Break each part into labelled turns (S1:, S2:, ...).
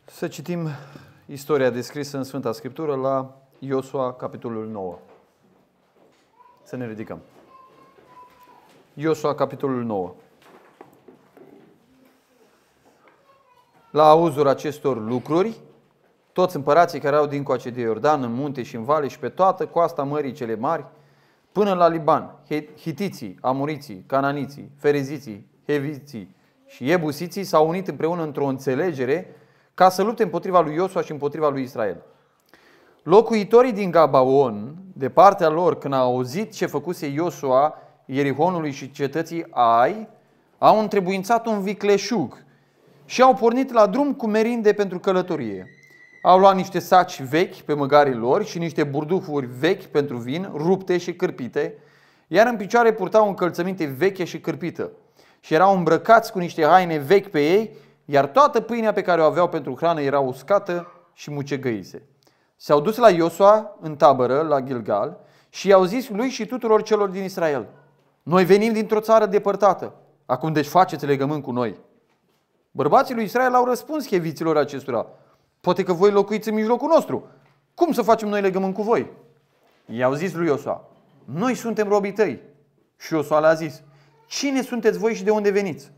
S1: Să citim istoria descrisă în Sfânta Scriptură la Iosua, capitolul 9. Să ne ridicăm. Iosua, capitolul 9. La auzul acestor lucruri, toți împărații care au dincoace de Iordan, în munte și în vale și pe toată coasta mării cele mari, până la Liban, hitiții, amoriții, cananiții, fereziții, heviții și ebusiții s-au unit împreună într-o înțelegere ca să lupte împotriva lui Iosua și împotriva lui Israel. Locuitorii din Gabaon, de partea lor, când au auzit ce făcuse Iosua Ierihonului și cetății Ai, au întrebuințat un vicleșug și au pornit la drum cu merinde pentru călătorie. Au luat niște saci vechi pe măgarii lor și niște burdufuri vechi pentru vin, rupte și cârpite, iar în picioare purtau încălțăminte veche și cârpită și erau îmbrăcați cu niște haine vechi pe ei, iar toată pâinea pe care o aveau pentru hrană era uscată și mucegăise. S-au dus la Iosua în tabără, la Gilgal, și i-au zis lui și tuturor celor din Israel: noi venim dintr-o țară depărtată, acum deci faceți legământ cu noi. Bărbații lui Israel au răspuns heviților acestora: poate că voi locuiți în mijlocul nostru. Cum să facem noi legământ cu voi? I-au zis lui Iosua: noi suntem robii tăi. Și Iosua le-a zis: cine sunteți voi și de unde veniți?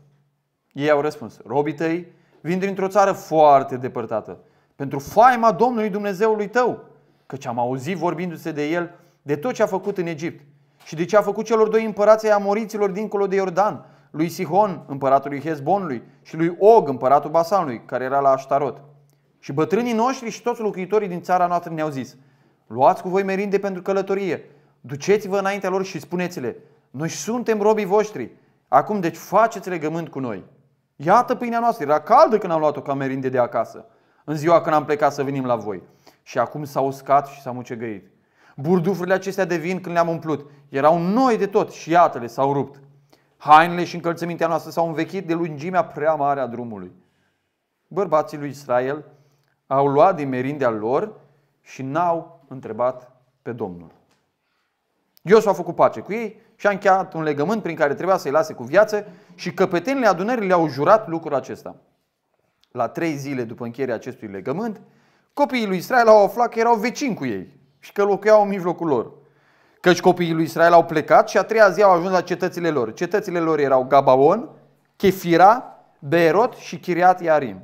S1: Ei au răspuns: robii tăi vin dintr-o țară foarte depărtată, pentru faima Domnului Dumnezeului tău, căci am auzit vorbindu-se de el, de tot ce a făcut în Egipt și de ce a făcut celor doi împărați ai amoriților dincolo de Iordan, lui Sihon, împăratul lui Hezbonului, și lui Og, împăratul Basanului, care era la Aștarot. Și bătrânii noștri și toți locuitorii din țara noastră ne-au zis: luați cu voi merinde pentru călătorie, duceți-vă înaintea lor și spuneți-le: noi suntem robii voștri, acum deci faceți legământ cu noi. Iată pâinea noastră, era caldă când am luat-o ca merinde de acasă, în ziua când am plecat să venim la voi, și acum s-a uscat și s-a mucegăit. Burdufurile acestea de vin, când le-am umplut, erau noi de tot și iată-le s-au rupt. Hainele și încălțămintea noastră s-au învechit de lungimea prea mare a drumului. Bărbații lui Israel au luat din merindea lor și n-au întrebat pe Domnul. Iosua a făcut pace cu ei și a încheiat un legământ prin care trebuia să-i lase cu viață, și căpetenile adunării le-au jurat lucrul acesta. La 3 zile după încheierea acestui legământ, copiii lui Israel au aflat că erau vecini cu ei și că locuiau în mijlocul lor. Căci copiii lui Israel au plecat și a 3-a zi au ajuns la cetățile lor. Cetățile lor erau Gabaon, Chefira, Beerot și Chiriat Iarim.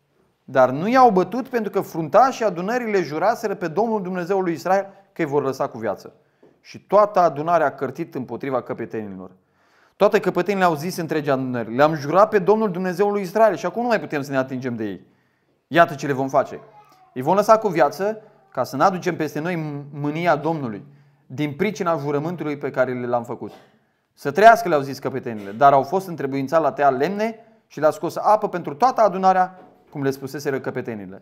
S1: Dar nu i-au bătut, pentru că fruntașii adunării le juraseră pe Domnul Dumnezeul lui Israel că îi vor lăsa cu viață. Și toată adunarea a cărtit împotriva căpetenilor. Toate căpetenile au zis întregi adunări: le-am jurat pe Domnul Dumnezeul lui Israel și acum nu mai putem să ne atingem de ei. Iată ce le vom face: îi vom lăsa cu viață ca să nu aducem peste noi mânia Domnului, din pricina jurământului pe care le l-am făcut. Să trăiască, le-au zis căpetenile, dar au fost întrebuințați la tăia lemne și le-a scos apă pentru toată adunarea, cum le spuseseră căpetenile.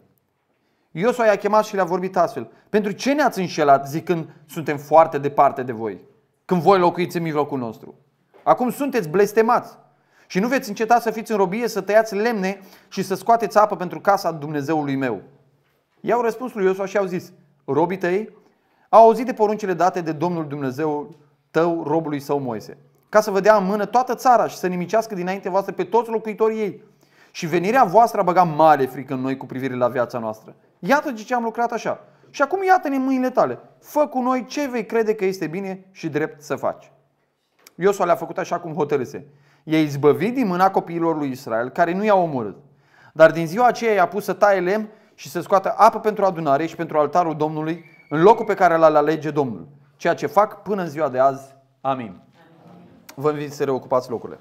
S1: Iosua i-a chemat și le-a vorbit astfel: pentru ce ne-ați înșelat zicând suntem foarte departe de voi, când voi locuiți în mijlocul nostru? Acum sunteți blestemați și nu veți înceta să fiți în robie, să tăiați lemne și să scoateți apă pentru casa Dumnezeului meu. I-au răspuns lui Iosua și au zis: robii tăi au auzit de poruncile date de Domnul Dumnezeul tău robului său Moise, ca să vă dea în mână toată țara și să nimicească dinaintea voastră pe toți locuitorii ei. Și venirea voastră a băgat mare frică în noi cu privire la viața noastră. Iată de ce am lucrat așa. Și acum iată-ne în mâinile tale. Fă cu noi ce vei crede că este bine și drept să faci. Iosua le-a făcut așa cum hotărâse. I-a izbăvit din mâna copiilor lui Israel, care nu i-au omorât. Dar din ziua aceea i-a pus să taie lemn și să scoată apă pentru adunare și pentru altarul Domnului, în locul pe care l-a alege Domnul. Ceea ce fac până în ziua de azi. Amin. Vă invit să reocupați locurile.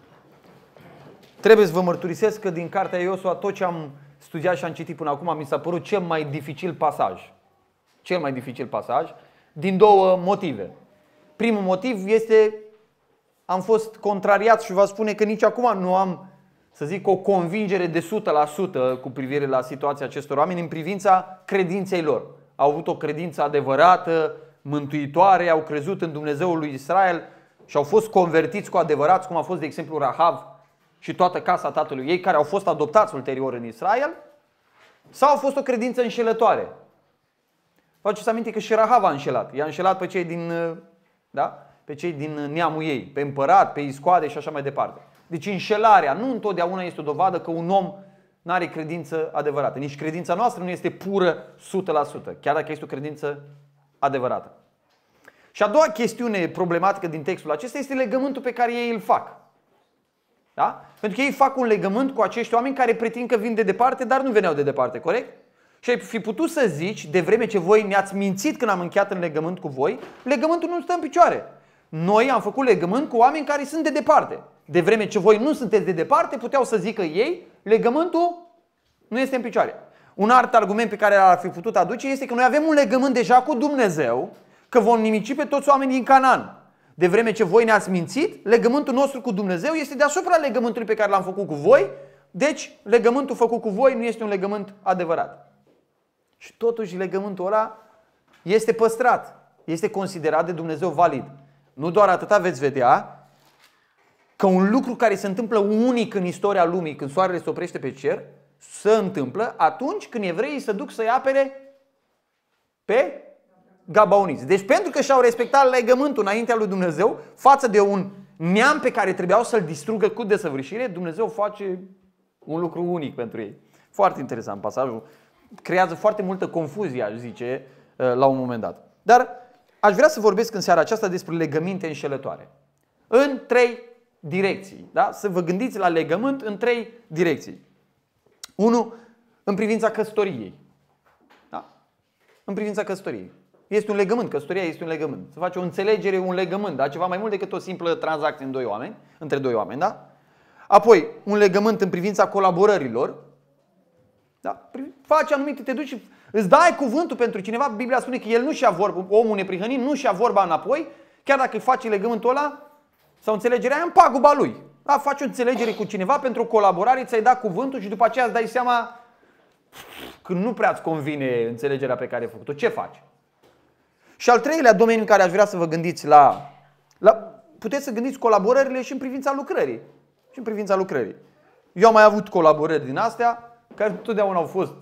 S1: Trebuie să vă mărturisesc că din cartea Iosua, tot ce am studiat și am citit până acum, mi s-a părut cel mai dificil pasaj. Cel mai dificil pasaj, din două motive. Primul motiv este: am fost contrariat și vă spune că nici acum nu am, să zic, o convingere de 100% cu privire la situația acestor oameni în privința credinței lor. Au avut o credință adevărată, mântuitoare, au crezut în Dumnezeul lui Israel și au fost convertiți cu adevărat, cum a fost de exemplu Rahav și toată casa tatălui ei, care au fost adoptați ulterior în Israel, sau a fost o credință înșelătoare. Faceți aminte că și Rahav a înșelat. I-a înșelat pe cei din, pe cei din neamul ei, pe împărat, pe iscoade și așa mai departe. Deci înșelarea nu întotdeauna este o dovadă că un om n-are credință adevărată. Nici credința noastră nu este pură 100%, chiar dacă este o credință adevărată. Și a doua chestiune problematică din textul acesta este legământul pe care ei îl fac. Da? Pentru că ei fac un legământ cu acești oameni care pretind că vin de departe, dar nu veneau de departe, corect? Și ai fi putut să zici, de vreme ce voi ne-ați mințit când am încheiat în legământ cu voi, legământul nu stă în picioare. Noi am făcut legământ cu oameni care sunt de departe. De vreme ce voi nu sunteți de departe, puteau să zică ei, legământul nu este în picioare. Un alt argument pe care l-ar fi putut aduce este că noi avem un legământ deja cu Dumnezeu, că vom nimici pe toți oamenii din Canaan. De vreme ce voi ne-ați mințit, legământul nostru cu Dumnezeu este deasupra legământului pe care l-am făcut cu voi, deci legământul făcut cu voi nu este un legământ adevărat. Și totuși legământul ăla este păstrat, este considerat de Dumnezeu valid. Nu doar atâta, veți vedea că un lucru care se întâmplă unic în istoria lumii, când soarele se oprește pe cer, se întâmplă atunci când evreii se duc să-i apere pe gabaoniți. Deci pentru că și-au respectat legământul înaintea lui Dumnezeu față de un neam pe care trebuiau să-l distrugă cu desăvârșire, Dumnezeu face un lucru unic pentru ei. Foarte interesant pasajul. Creează foarte multă confuzie, aș zice, la un moment dat. Dar aș vrea să vorbesc în seara aceasta despre legăminte înșelătoare. În 3 direcții. Da? Să vă gândiți la legământ în 3 direcții. 1. În privința căsătoriei. Da? În privința căsătoriei. Este un legământ, căsătoria este un legământ. Se face o înțelegere, un legământ, da? Ceva mai mult decât o simplă tranzacție între doi oameni. Da? Apoi, un legământ în privința colaborărilor. Da? Faci anumite, te duci și îți dai cuvântul pentru cineva. Biblia spune că el nu și-a vorba, omul neprihănit nu-și ia vorba înapoi, chiar dacă îi face legământul ăla sau înțelegerea aia în paguba lui. Da? Faci o înțelegere cu cineva pentru o colaborare, ți-ai dat cuvântul și după aceea îți dai seama că nu prea îți convine înțelegerea pe care ai făcut-o. Ce faci? Și al treilea domeniu în care aș vrea să vă gândiți puteți să gândiți colaborările și în privința lucrării. Și în privința lucrării. Eu am mai avut colaborări din astea care întotdeauna au fost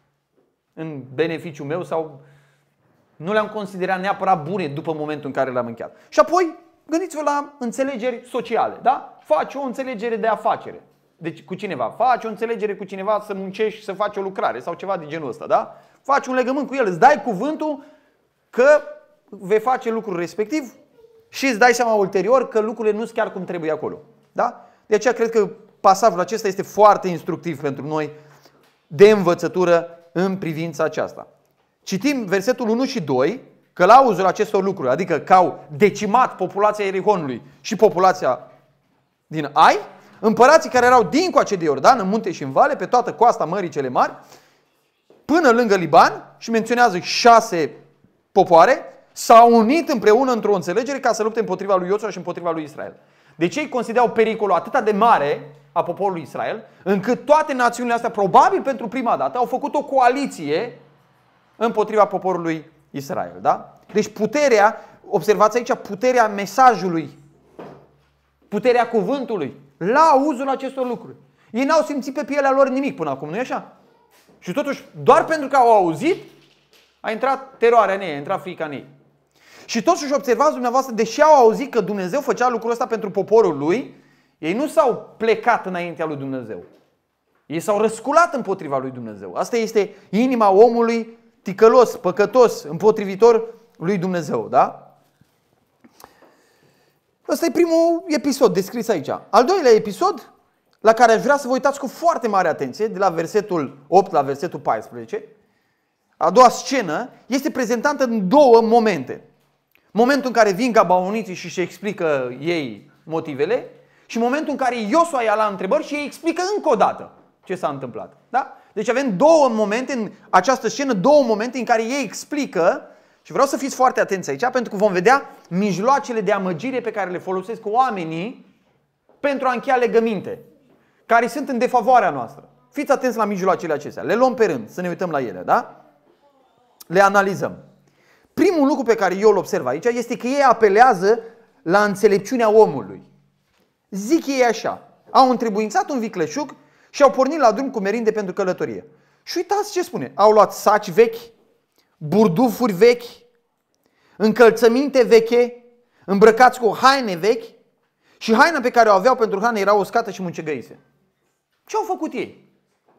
S1: în beneficiul meu sau nu le-am considerat neapărat bune după momentul în care le-am încheiat. Și apoi gândiți-vă la înțelegeri sociale. Da? Faci o înțelegere de afacere. Deci cu cineva. Faci o înțelegere cu cineva să muncești și să faci o lucrare sau ceva de genul ăsta. Da? Faci un legământ cu el, îți dai cuvântul că vei face lucrul respectiv și îți dai seama ulterior că lucrurile nu sunt chiar cum trebuie acolo. Da? De aceea cred că pasajul acesta este foarte instructiv pentru noi de învățătură în privința aceasta. Citim versetul 1 și 2, călauzul acestor lucruri, adică că au decimat populația Ierihonului și populația din Ai, împărații care erau dincoace de Iordan, în munte și în vale, pe toată coasta Mării cele Mari, până lângă Liban, și menționează 6 popoare, s-au unit împreună într-o înțelegere ca să lupte împotriva lui Iosua și împotriva lui Israel. Deci ei considerau pericolul atât de mare a poporului Israel, încât toate națiunile astea, probabil pentru prima dată, au făcut o coaliție împotriva poporului Israel. Da? Deci puterea, observați aici, puterea mesajului, puterea cuvântului, la auzul acestor lucruri. Ei n-au simțit pe pielea lor nimic până acum, nu-i așa? Și totuși, doar pentru că au auzit, a intrat teroarea în ei, a intrat frica în ei. Și totuși observați dumneavoastră, deși au auzit că Dumnezeu făcea lucrul ăsta pentru poporul lui, ei nu s-au plecat înaintea lui Dumnezeu. Ei s-au răsculat împotriva lui Dumnezeu. Asta este inima omului ticălos, păcătos, împotrivitor lui Dumnezeu. Da? Ăsta e primul episod descris aici. Al doilea episod, la care aș vrea să vă uitați cu foarte mare atenție, de la versetul 8 la versetul 14, a doua scenă, este prezentată în 2 momente. Momentul în care vin gabaoniții și își explică ei motivele și momentul în care Iosua ia la întrebări și ei explică încă o dată ce s-a întâmplat. Da? Deci avem 2 momente în această scenă, 2 momente în care ei explică, și vreau să fiți foarte atenți aici, pentru că vom vedea mijloacele de amăgire pe care le folosesc oamenii pentru a încheia legăminte, care sunt în defavoarea noastră. Fiți atenți la mijloacele acestea. Le luăm pe rând, să ne uităm la ele, da? Le analizăm. Primul lucru pe care eu îl observ aici este că ei apelează la înțelepciunea omului. Zic ei așa, au întrebuințat un vicleșug și au pornit la drum cu merinde pentru călătorie. Și uitați ce spune, au luat saci vechi, burdufuri vechi, încălțăminte veche, îmbrăcați cu haine vechi și haina pe care o aveau pentru hrană era uscată și mucegăise. Ce au făcut ei?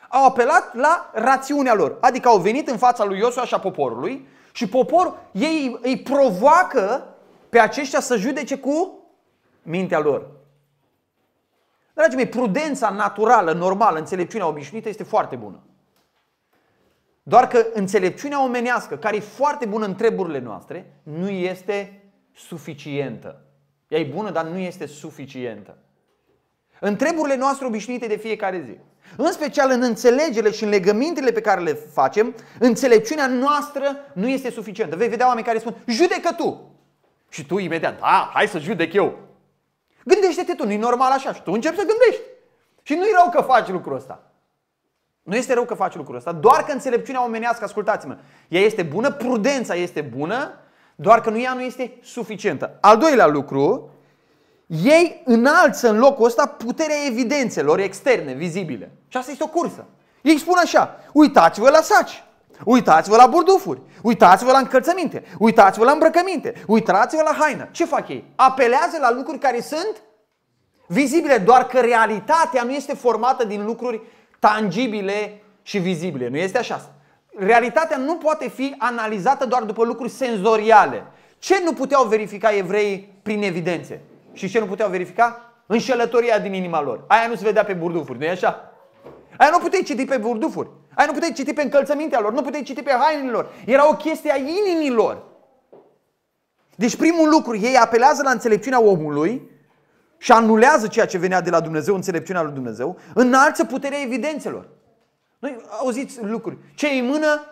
S1: Au apelat la rațiunea lor. Adică au venit în fața lui Iosua și a poporului și poporul ei îi provoacă pe aceștia să judece cu mintea lor. Dragii mei, prudența naturală, normală, înțelepciunea obișnuită este foarte bună. Doar că înțelepciunea omenească, care e foarte bună în treburile noastre, nu este suficientă. Ea e bună, dar nu este suficientă. În treburile noastre obișnuite de fiecare zi, în special în înțelegerile și în legămintele pe care le facem, înțelepciunea noastră nu este suficientă. Vei vedea oameni care spun, judecă tu. Și tu imediat, hai să judec eu. Gândește-te tu, nu-i normal așa. Și tu începi să gândești. Și nu-i rău că faci lucrul ăsta. Nu este rău că faci lucrul ăsta, doar că înțelepciunea omenească, ascultați-mă, ea este bună, prudența este bună, doar că ea nu este suficientă. Al doilea lucru, ei înalță în locul ăsta puterea evidențelor externe, vizibile. Și asta este o cursă. Ei spun așa, uitați-vă la saci, uitați-vă la burdufuri, uitați-vă la încălțăminte, uitați-vă la îmbrăcăminte, uitați-vă la haină. Ce fac ei? Apelează la lucruri care sunt vizibile, doar că realitatea nu este formată din lucruri tangibile și vizibile. Nu este așa. Realitatea nu poate fi analizată doar după lucruri senzoriale. Ce nu puteau verifica evreii prin evidențe? Și ce nu puteau verifica? Înșelătoria din inima lor. Aia nu se vedea pe burdufuri, nu e așa? Aia nu puteai citi pe burdufuri. Aia nu puteai citi pe încălțămintea lor. Nu puteai citi pe hainelor. Era o chestie a inimilor. Deci primul lucru, ei apelează la înțelepciunea omului și anulează ceea ce venea de la Dumnezeu, înțelepciunea lui Dumnezeu, înalță puterea evidențelor. Noi auziți lucruri. Ce în mână?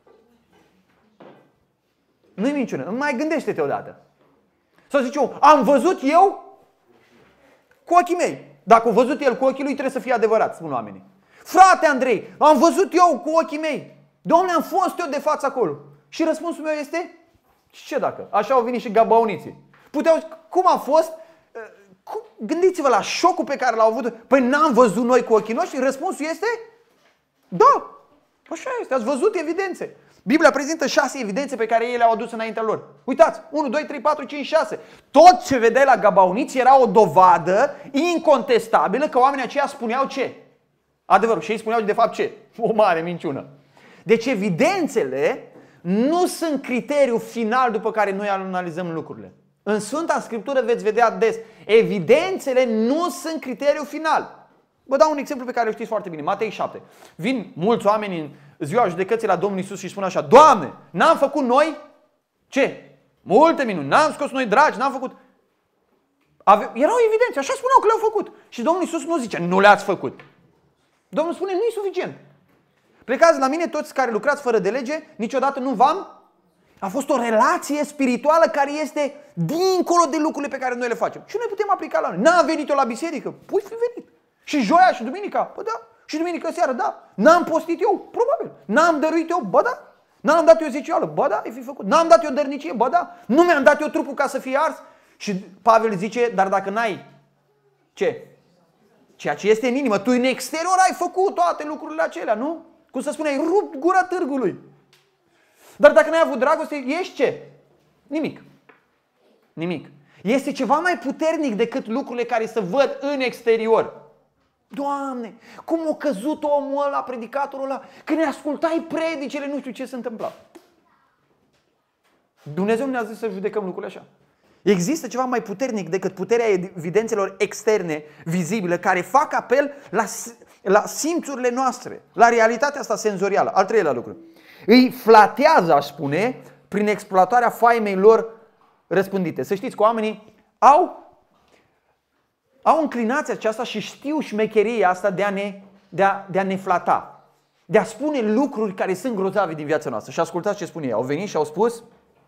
S1: Nu-i minciună. Mai gândește-te odată. Sau zice eu, am văzut eu cu ochii mei. Dacă a văzut el cu ochii lui, trebuie să fie adevărat, spun oamenii. Frate Andrei, am văzut eu cu ochii mei. Dom'le, am fost eu de față acolo. Și răspunsul meu este, ce dacă? Așa au venit și gabaoniții. Cum a fost? Gândiți-vă la șocul pe care l-au avut. Păi n-am văzut noi cu ochii noștri? Răspunsul este, da. Așa este, ați văzut evidențe. Biblia prezintă 6 evidențe pe care ei le-au adus înaintea lor. Uitați, 1, 2, 3, 4, 5, 6. Tot ce vedeai la gabaoniți era o dovadă incontestabilă că oamenii aceia spuneau ce? Adevărul. Și ei spuneau de fapt ce? O mare minciună. Deci evidențele nu sunt criteriul final după care noi analizăm lucrurile. În Sfânta Scriptură veți vedea des, evidențele nu sunt criteriul final. Vă dau un exemplu pe care îl știți foarte bine. Matei 7. Vin mulți oameni în ziua judecății la Domnul Iisus și spun așa, Doamne, n-am făcut noi ce? Multe minuni, n-am scos noi dragi, n-am făcut. Erau evidențe, așa spuneau că le-au făcut. Și Domnul Iisus nu zice, nu le-ați făcut. Domnul spune, nu e suficient. Plecați la mine toți care lucrați fără de lege, niciodată nu v-am. A fost o relație spirituală care este dincolo de lucrurile pe care noi le facem. Și noi putem aplica la noi. N-am venit eu la biserică? Păi fi venit. Și joia și duminica? Bă da. Și duminică seară? Da. N-am postit eu? Probabil. N-am dăruit eu? Bă da. N-am dat eu zecioală? Bă da, ai fi făcut. N-am dat eu dărnicie? Bă da. Nu mi-am dat eu trupul ca să fie ars? Și Pavel zice, dar dacă n-ai ce? Ceea ce este în inimă, tu în exterior ai făcut toate lucrurile acelea, nu? Cum să spune, ai rupt gura târgului. Dar dacă n-ai avut dragoste, ești ce? Nimic. Nimic. Este ceva mai puternic decât lucrurile care se văd în exterior. Doamne, cum a căzut omul ăla, predicatorul ăla, când ne ascultai predicele, nu știu ce se întâmpla. Dumnezeu ne-a zis să judecăm lucrurile așa. Există ceva mai puternic decât puterea evidențelor externe, vizibile, care fac apel la simțurile noastre, la realitatea asta senzorială. Al treilea lucru. Îi flatează, aș spune, prin exploatarea faimei lor răspândite. Să știți că oamenii au înclinația aceasta și știu șmecheria asta de a ne flata. De a spune lucruri care sunt grozave din viața noastră. Și ascultați ce spun ei. Au venit și au spus,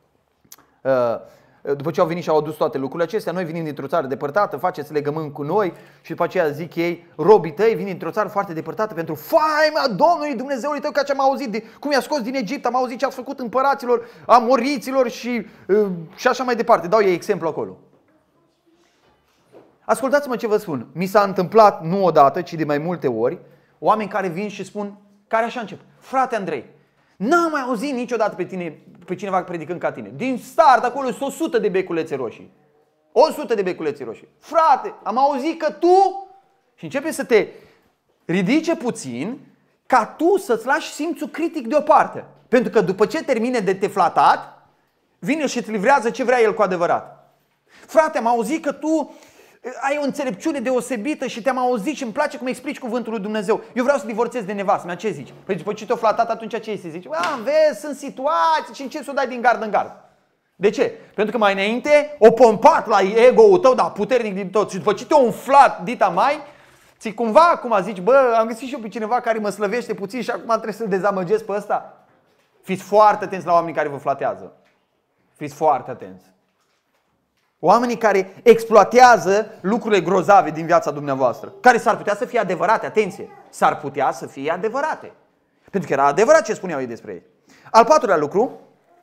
S1: după ce au venit și au adus toate lucrurile acestea, noi venim dintr-o țară depărtată, faceți legământ cu noi. Și după aceea zic ei, robii tăi vin dintr-o țară foarte depărtată pentru faima Domnului Dumnezeului tău, că ce am auzit, cum i-a scos din Egipt, am auzit ce ați făcut împăraților, amoriților și așa mai departe. Dau ei exemplu acolo. Ascultați-mă ce vă spun. Mi s-a întâmplat nu odată, ci de mai multe ori, oameni care vin și spun, care așa încep. Frate Andrei, n-am mai auzit niciodată pe cineva predicând ca tine. Din start acolo sunt 100 de beculețe roșii. 100 de beculețe roșii. Frate, am auzit că tu... Și începe să te ridice puțin ca tu să-ți lași simțul critic deoparte. Pentru că după ce termine de te flatat, vine și îți livrează ce vrea el cu adevărat. Frate, am auzit că tu ai o înțelepciune deosebită și te-am auzit și îmi place cum explici cuvântul lui Dumnezeu. Eu vreau să divorțez de nevastă mea, ce zici? Păi după ce te-o flatat, atunci ce se zice? Vezi, sunt situații și încerci să o dai din gard în gard. De ce? Pentru că mai înainte o pompat la ego-ul tău, dar puternic din tot. Și după ce te-o umflat dita mai, ți cumva acum zici, am găsit și eu pe cineva care mă slăvește puțin și acum trebuie să-l dezamăgesc pe ăsta. Fiți foarte atenți la oamenii care vă flatează. Fiți foarte atenți. Oamenii care exploatează lucrurile grozave din viața dumneavoastră, care s-ar putea să fie adevărate, atenție, s-ar putea să fie adevărate. Pentru că era adevărat ce spuneau ei despre ei. Al patrulea lucru,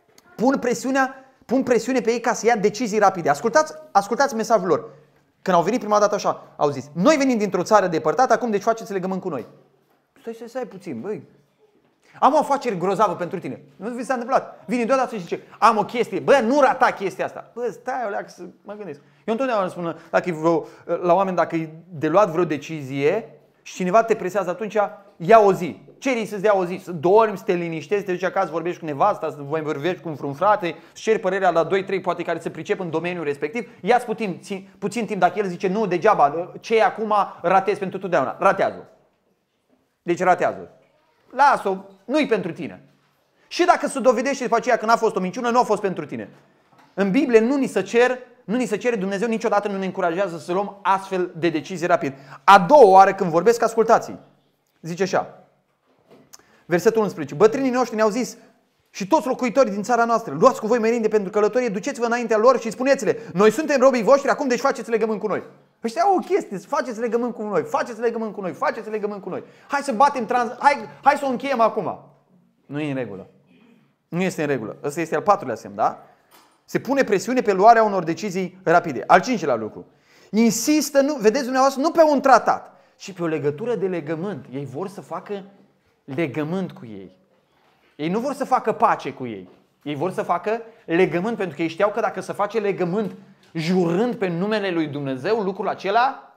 S1: pun presiune pe ei ca să ia decizii rapide. Ascultați mesajul lor. Când au venit prima dată așa, au zis, noi venim dintr-o țară depărtată, acum deci faceți legământ cu noi. Stai puțin, băi. Am o afacere grozavă pentru tine. Nu vi s-a întâmplat. Vine deodată și zice, am o chestie, nu rata chestia asta. Stai, oleac, să mă gândesc. Eu întotdeauna spun la oameni, dacă e de luat vreo decizie și cineva te presează, atunci ia o zi. Ceri să-ți dea o zi, să dormi, să te liniștești, să te duci acasă, vorbești cu nevasta, să vorbești cu un frate, să ceri părerea la 2-3 poate care se pricep în domeniul respectiv. Ia-ți puțin timp, dacă el zice nu, degeaba, ce acum ratezi pentru totdeauna. Ratează-o. Deci ratează-o. Lasă-o, nu-i pentru tine. Și dacă se dovedește după aceea că n-a fost o minciună, nu a fost pentru tine. În Biblie nu ni se cere, Dumnezeu niciodată nu ne încurajează să luăm astfel de decizii rapid. A doua oară când vorbesc, ascultați-i. Zice așa, versetul 11. Bătrânii noștri ne-au zis și toți locuitorii din țara noastră, luați cu voi merinde pentru călătorie, duceți-vă înaintea lor și spuneți-le, noi suntem robii voștri, acum deci faceți legământ cu noi. Ăștia au o chestie, faceți legământ cu noi, faceți legământ cu noi, faceți legământ cu noi. Hai să batem hai să o încheiem acum. Nu e în regulă. Nu este în regulă. Ăsta este al patrulea semn, da? Se pune presiune pe luarea unor decizii rapide. Al cincilea lucru. Insistă, vedeți dumneavoastră, nu pe un tratat, ci pe o legătură de legământ. Ei vor să facă legământ cu ei. Ei nu vor să facă pace cu ei. Ei vor să facă legământ, pentru că ei știau că dacă se face legământ jurând pe numele lui Dumnezeu, lucrul acela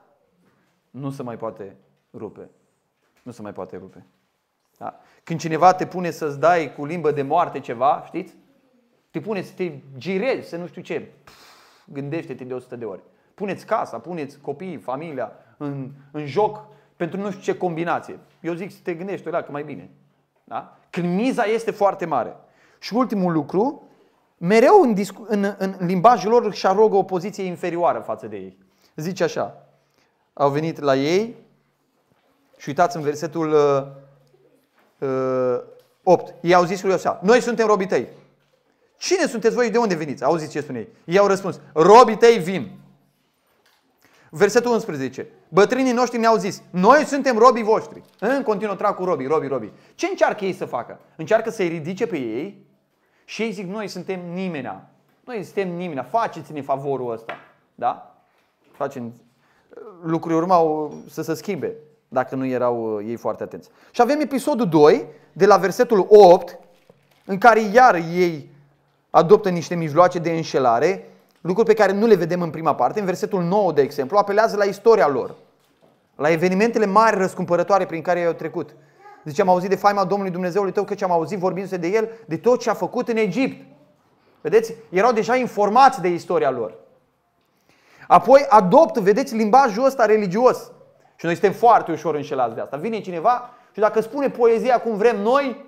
S1: nu se mai poate rupe. Nu se mai poate rupe. Da? Când cineva te pune să-ți dai cu limbă de moarte ceva, știți? Te pune să te girezi, să nu știu ce. Gândește-te de 100 de ori. Puneți casa, puneți copiii, familia în joc pentru nu știu ce combinație. Eu zic să te gândești o leacă mai bine. Da? Când miza este foarte mare. Și ultimul lucru, mereu în limbajul lor își arogă o poziție inferioară față de ei. Zice așa, au venit la ei și uitați în versetul 8. Ei au zis lui Iosea, noi suntem robii tăi. Cine sunteți voi? De unde veniți? Auziți ce spune ei. Ei au răspuns, robii tăi vin. Versetul 11. Bătrânii noștri ne-au zis, noi suntem robii voștri. În continuu trag cu robii. Ce încearcă ei să facă? Încearcă să-i ridice pe ei și ei zic, noi suntem nimenea. Noi suntem nimenea. Faceți-ne favorul ăsta. Da? Lucrurile urmau să se schimbe dacă nu erau ei foarte atenți. Și avem episodul 2, de la versetul 8, în care iar ei adoptă niște mijloace de înșelare, lucruri pe care nu le vedem în prima parte. În versetul 9, de exemplu, apelează la istoria lor, la evenimentele mari răscumpărătoare prin care ei au trecut. Zice, am auzit de faima Domnului Dumnezeului tău, căci am auzit vorbindu-se de El, de tot ce a făcut în Egipt. Vedeți? Erau deja informați de istoria lor. Apoi adoptă, vedeți, limbajul ăsta religios. Și noi suntem foarte ușor înșelați de asta. Vine cineva și dacă spune poezia cum vrem noi,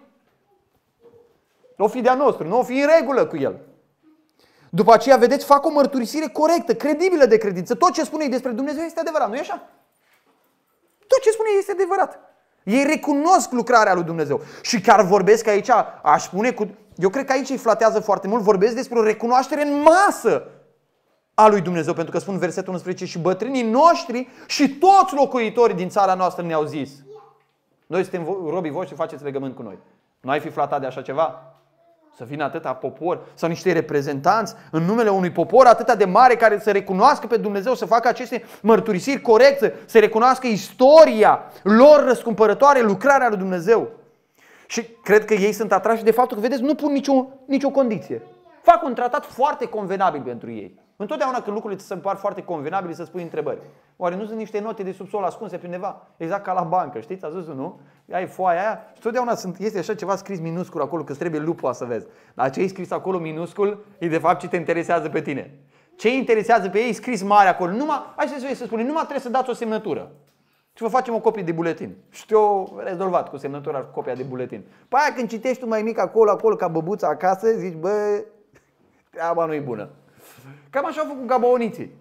S1: o fi de-a nostru, nu o fi în regulă cu el. După aceea, vedeți, fac o mărturisire corectă, credibilă de credință. Tot ce spune ei despre Dumnezeu este adevărat, nu e așa? Tot ce spune ei este adevărat. Ei recunosc lucrarea lui Dumnezeu. Și chiar vorbesc aici, aș spune, eu cred că aici îi flatează foarte mult, vorbesc despre o recunoaștere în masă a lui Dumnezeu, pentru că spun versetul 11, și bătrânii noștri și toți locuitorii din țara noastră ne-au zis, noi suntem robii voștri, faceți legământ cu noi. Nu ai fi flatat de așa ceva? Să vină atâta popor sau niște reprezentanți în numele unui popor atât de mare care să recunoască pe Dumnezeu, să facă aceste mărturisiri corecte, să recunoască istoria lor răscumpărătoare, lucrarea lui Dumnezeu. Și cred că ei sunt atrași de faptul că, vedeți, nu pun nicio condiție. Fac un tratat foarte convenabil pentru ei. Întotdeauna când lucrurile ți se par foarte convenabile să spui întrebări. Oare nu sunt niște note de subsol ascunse pe undeva? Exact ca la bancă, știți? Ați văzut, nu? Ai foaia aia și totdeauna este așa ceva scris minuscul acolo, că îți trebuie lupul să vezi. Dar ce e scris acolo minuscul e de fapt ce te interesează pe tine. Ce îi interesează pe ei e scris mare acolo. Hai să spunem, numai trebuie să dați o semnătură. Și vă facem o copie de buletin. Și te-o rezolvat cu semnătura și cu copia de buletin. Păi aia când citești tu mai mic acolo ca băbuța acasă, zici, bă, treaba nu e bună. Cam așa au făcut gabaoniții.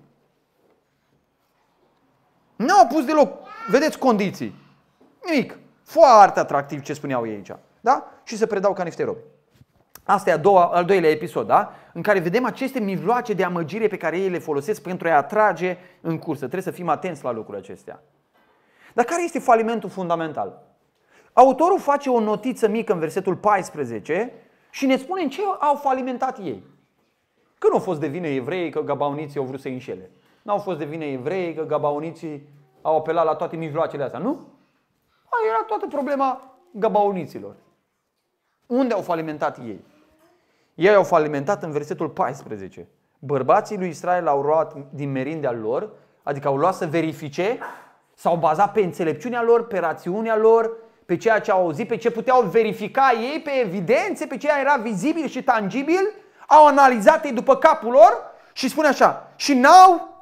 S1: Nu au pus deloc, vedeți, condiții. Nimic. Foarte atractiv ce spuneau ei aici. Da? Și se predau ca niște robi. Asta e al doilea episod, da? În care vedem aceste mijloace de amăgire pe care ei le folosesc pentru a-i atrage în cursă. Trebuie să fim atenți la lucrurile acestea. Dar care este falimentul fundamental? Autorul face o notiță mică în versetul 14 și ne spune în ce au falimentat ei. Că nu au fost de vină evrei că gabaoniții au vrut să-i înșele. Nu au fost de vină evrei că gabaoniții au apelat la toate mijloacele astea, nu? Era toată problema gabaoniților. Unde au falimentat ei? Ei au falimentat în versetul 14. Bărbații lui Israel au luat din merindea lor, adică au luat să verifice, s-au bazat pe înțelepciunea lor, pe rațiunea lor, pe ceea ce au auzit, pe ce puteau verifica ei, pe evidențe, pe ceea era vizibil și tangibil, au analizat ei după capul lor și spune așa, și n-au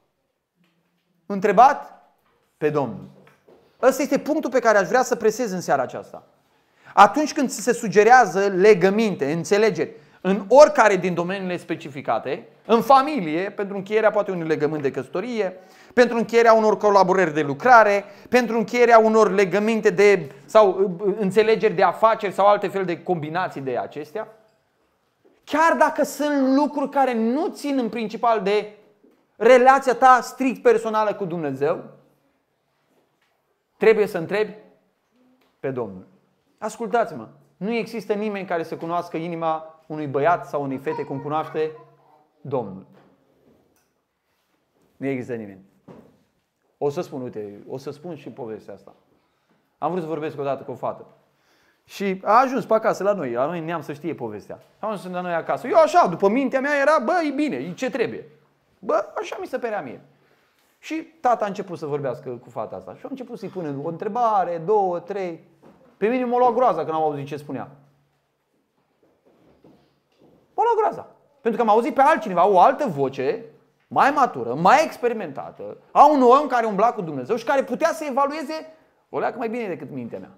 S1: întrebat pe Domnul. Ăsta este punctul pe care aș vrea să presez în seara aceasta. Atunci când se sugerează legăminte, înțelegeri, în oricare din domeniile specificate, în familie, pentru încheierea poate unui legământ de căsătorie, pentru încheierea unor colaborări de lucrare, pentru încheierea unor legăminte sau înțelegeri de afaceri sau alte fel de combinații de acestea, chiar dacă sunt lucruri care nu țin în principal de relația ta strict personală cu Dumnezeu, trebuie să întrebi pe Domnul. Ascultați-mă, nu există nimeni care să cunoască inima unui băiat sau unei fete cum cunoaște Domnul. Nu există nimeni. O să spun și povestea asta. Am vrut să vorbesc odată cu o fată. Și a ajuns pe acasă la noi neam să știe povestea. Am ajuns la noi acasă. Eu așa, după mintea mea era, bă, e bine, e ce trebuie. Bă, așa mi se părea mie. Și tata a început să vorbească cu fata asta. Și a început să-i pună o întrebare, 2, 3. Pe mine m-a luat groaza când am auzit ce spunea. M-a luat groaza. Pentru că am auzit pe altcineva, o altă voce, mai matură, mai experimentată, a un om care umbla cu Dumnezeu și care putea să evalueze o leacă mai bine decât mintea mea.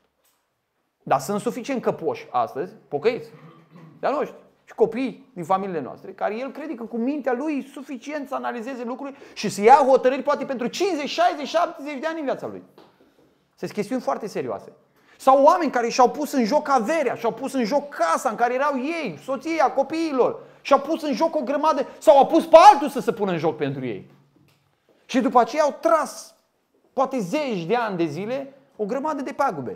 S1: Dar sunt suficient căpoși astăzi, pocăiți, de-a noștri și copii din familiile noastre, care el crede că cu mintea lui e suficient să analizeze lucruri și să ia hotărâri poate pentru 50, 60, 70 de ani în viața lui. Sunt chestiuni foarte serioase. Sau oameni care și-au pus în joc averea, și-au pus în joc casa în care erau ei, soția, copiilor, și-au pus în joc o grămadă, sau au pus pe altul să se pună în joc pentru ei. Și după aceea au tras, poate zeci de ani de zile, o grămadă de pagube.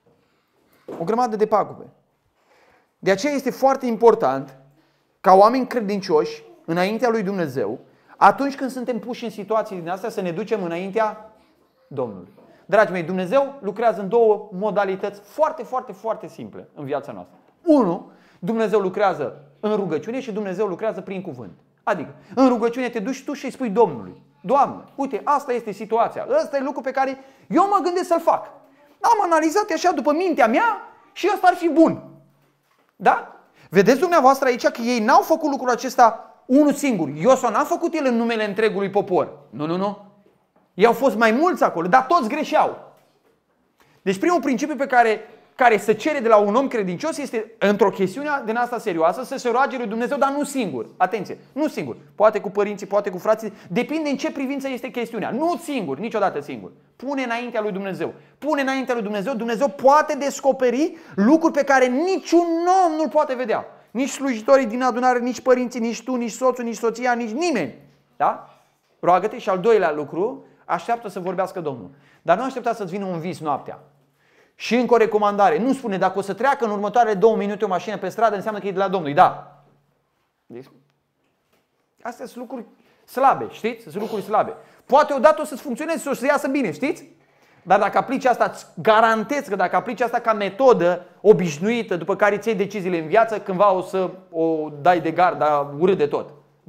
S1: O grămadă de pagube. De aceea este foarte important ca oameni credincioși înaintea lui Dumnezeu, atunci când suntem puși în situații din astea, să ne ducem înaintea Domnului. Dragii mei, Dumnezeu lucrează în două modalități foarte, foarte, foarte simple în viața noastră. 1. Dumnezeu lucrează în rugăciune și Dumnezeu lucrează prin cuvânt. Adică, în rugăciune te duci tu și îi spui Domnului: Doamne, uite, asta este situația, ăsta e lucru pe care eu mă gândesc să-l fac. Am analizat așa după mintea mea și ăsta ar fi bun. Da? Vedeți dumneavoastră aici că ei n-au făcut lucrul acesta unul singur. Iosua n-a făcut el în numele întregului popor. Nu. Ei au fost mai mulți acolo, dar toți greșeau. Deci primul principiu pe care se cere de la un om credincios este, într-o chestiune din asta serioasă, să se roage lui Dumnezeu, dar nu singur. Atenție, nu singur. Poate cu părinții, poate cu frații, depinde în ce privință este chestiunea. Nu singur, niciodată singur. Pune înaintea lui Dumnezeu. Pune înaintea lui Dumnezeu. Dumnezeu poate descoperi lucruri pe care niciun om nu-l poate vedea. Nici slujitorii din adunare, nici părinții, nici tu, nici soțul, nici soția, nici nimeni. Da? Roagă-te. Și al doilea lucru, așteaptă să vorbească Domnul. Dar nu aștepta să-ți vină un vis noaptea. Și încă o recomandare. Nu spune dacă o să treacă în următoarele 2 minute o mașină pe stradă, înseamnă că e de la Domnul. Da. Deci, astea sunt lucruri slabe, știți? Sunt lucruri slabe. Poate odată o să-ți funcționeze și o să iasă bine, știți? Dar dacă aplici asta, îți garantez că dacă aplici asta ca metodă obișnuită, după care îți iei deciziile în viață, cândva o să o dai de gard, dar urât de tot. Da?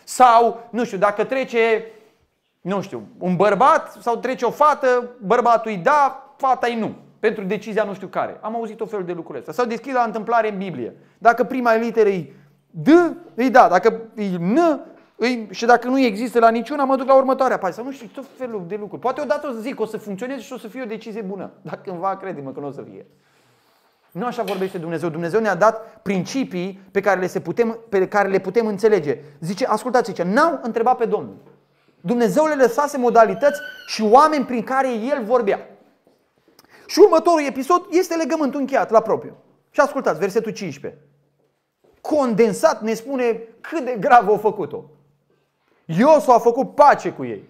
S1: Sau, nu știu, dacă trece, nu știu, un bărbat sau trece o fată, bărbatul îi da, fata îi nu. Pentru decizia nu știu care. Am auzit o fel de lucruri astea. Sau deschis la întâmplare în Biblie. Dacă prima literă e D, îi da. Dacă e N, și dacă nu există la niciuna, mă duc la următoarea pagină. Sau nu știu, tot felul de lucruri. Poate odată o să zic, o să funcționeze și o să fie o decizie bună. Dar cândva, crede-mă că nu o să fie. Nu așa vorbește Dumnezeu. Dumnezeu ne-a dat principii pe care le putem înțelege. Zice, ascultați aici, n-au întrebat pe Domnul. Dumnezeu le lăsase modalități și oameni prin care El vorbea. Și următorul episod este legământul încheiat la propriu. Și ascultați, versetul 15. Condensat ne spune cât de grav au făcut-o. Iosua a făcut pace cu ei.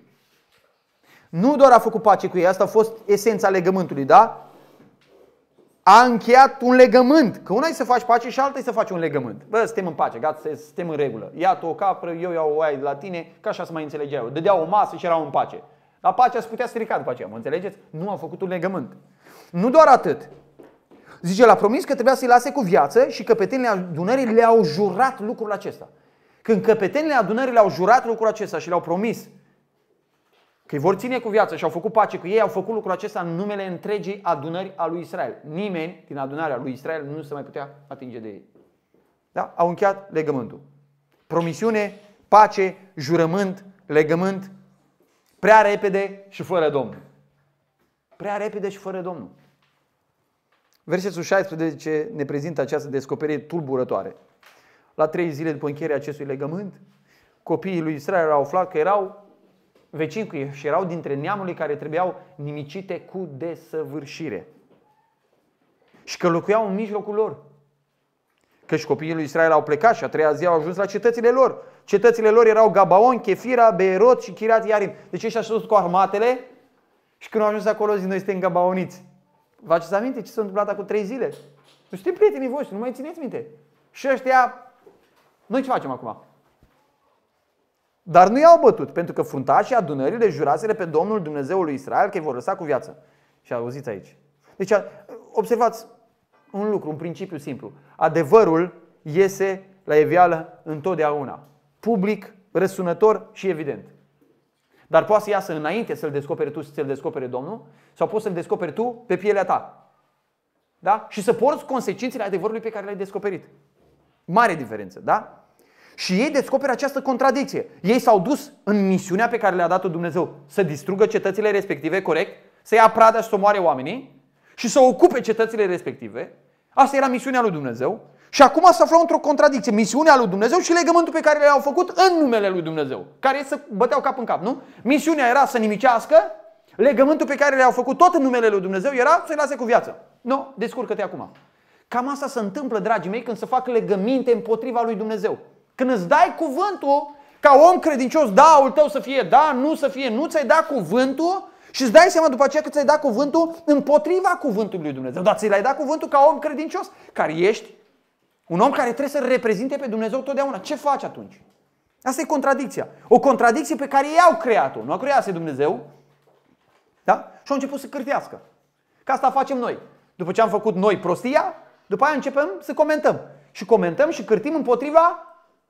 S1: Nu doar a făcut pace cu ei, asta a fost esența legământului, da? A încheiat un legământ. Că una e să faci pace și alta e să faci un legământ. Bă, suntem în pace, gata, suntem în regulă. Ia tu o capră, eu iau o oaie de la tine, că așa se mai înțelegea eu. Dădeau o masă și erau în pace. La pacea se putea strica după aceea, mă înțelegeți? Nu au făcut un legământ. Nu doar atât. Zice, l-a promis că trebuia să-i lase cu viață și căpetenile adunării le-au jurat lucrul acesta. Când căpetenile adunării le-au jurat lucrul acesta și le-au promis că îi vor ține cu viață și au făcut pace cu ei, au făcut lucrul acesta în numele întregii adunări a lui Israel. Nimeni din adunarea lui Israel nu se mai putea atinge de ei. Da? Au încheiat legământul. Promisiune, pace, jurământ, legământ, prea repede și fără Domnul. Prea repede și fără Domnul. Versetul 16 ne prezintă această descoperire tulburătoare. La 3 zile după încheierea acestui legământ, copiii lui Israel au aflat că erau vecini cu ei și erau dintre neamurile care trebuiau nimicite cu desăvârșire. Și că locuiau în mijlocul lor. Căci copiii lui Israel au plecat și a 3-a zi au ajuns la cetățile lor. Cetățile lor erau Gabaon, Chefira, Beerot și Chiriat Iarim. Deci ăștia s-au dus cu armatele și când au ajuns acolo zic, noi suntem gabaoniți. Vă aduceți aminte ce s-a întâmplat acum 3 zile? Nu știu prietenii voștri, nu mai țineți minte. Și ăștia, noi ce facem acum? Dar nu i-au bătut, pentru că fruntașii adunării le juraseră pe Domnul Dumnezeul lui Israel că îi vor lăsa cu viață. Și auziți aici. Deci observați un lucru, un principiu simplu. Adevărul iese la iveală întotdeauna. Public, răsunător și evident. Dar poate să iasă înainte să-l descoperi tu, să-l descopere Domnul, sau poți să-l descoperi tu pe pielea ta. Da? Și să porți consecințele adevărului pe care l-ai descoperit. Mare diferență, da? Și ei descoperă această contradicție. Ei s-au dus în misiunea pe care le-a dat-o Dumnezeu să distrugă cetățile respective, corect? Să ia prada și să omoare oamenii și să ocupe cetățile respective. Asta era misiunea lui Dumnezeu. Și acum se aflau într-o contradicție. Misiunea lui Dumnezeu și legământul pe care le-au făcut în numele lui Dumnezeu. Care se băteau cap în cap, nu? Misiunea era să nimicească. Legământul pe care le-au făcut tot în numele lui Dumnezeu era să-i lase cu viață. Nu, descurcă-te acum. Cam asta se întâmplă, dragii mei, când se fac legăminte împotriva lui Dumnezeu. Când îți dai cuvântul, ca om credincios, da-ul tău să fie da, nu să fie nu, ți-ai dat cuvântul și îți dai seama după aceea că ți-ai dat cuvântul împotriva cuvântului lui Dumnezeu. Dar ți-l-ai dat cuvântul ca om credincios, care ești un om care trebuie să reprezinte pe Dumnezeu totdeauna. Ce faci atunci? Asta e contradicția. O contradicție pe care ei au creat-o. Nu a creat-o Dumnezeu. Da? Și au început să cârtească. Că asta facem noi. După ce am făcut noi prostia, după aia începem să comentăm. Și comentăm și cârtim împotriva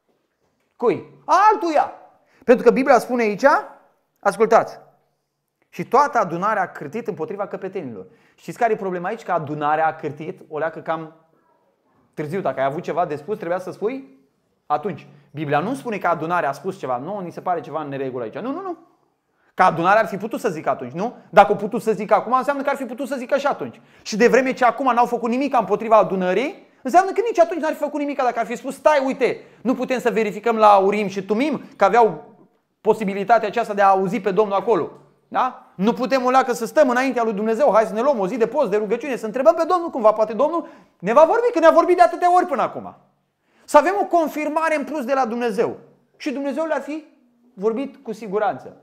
S1: cui? Altuia. Pentru că Biblia spune aici, ascultați, și toată adunarea a cârtit împotriva căpetenilor. Știți care e problema aici? Că adunarea a cârtit, o leacă cam târziu. Dacă ai avut ceva de spus, trebuia să spui atunci. Biblia nu spune că adunarea a spus ceva. Nu, ni se pare ceva în neregulă aici. Nu. Că adunarea ar fi putut să zică atunci, nu? Dacă au putut să zică acum, înseamnă că ar fi putut să zică și atunci. Și de vreme ce acum n-au făcut nimic împotriva adunării, înseamnă că nici atunci n-ar fi făcut nimic. Dacă ar fi spus, stai, uite, nu putem să verificăm la Urim și Tumim, că aveau posibilitatea aceasta de a auzi pe Domnul acolo. Da? Nu putem că să stăm înaintea lui Dumnezeu, hai să ne luăm o zi de post, de rugăciune, să întrebăm pe Domnul cumva, poate Domnul ne va vorbi, că ne-a vorbit de atâtea ori până acum. Să avem o confirmare în plus de la Dumnezeu. Și Dumnezeu le-ar fi vorbit cu siguranță.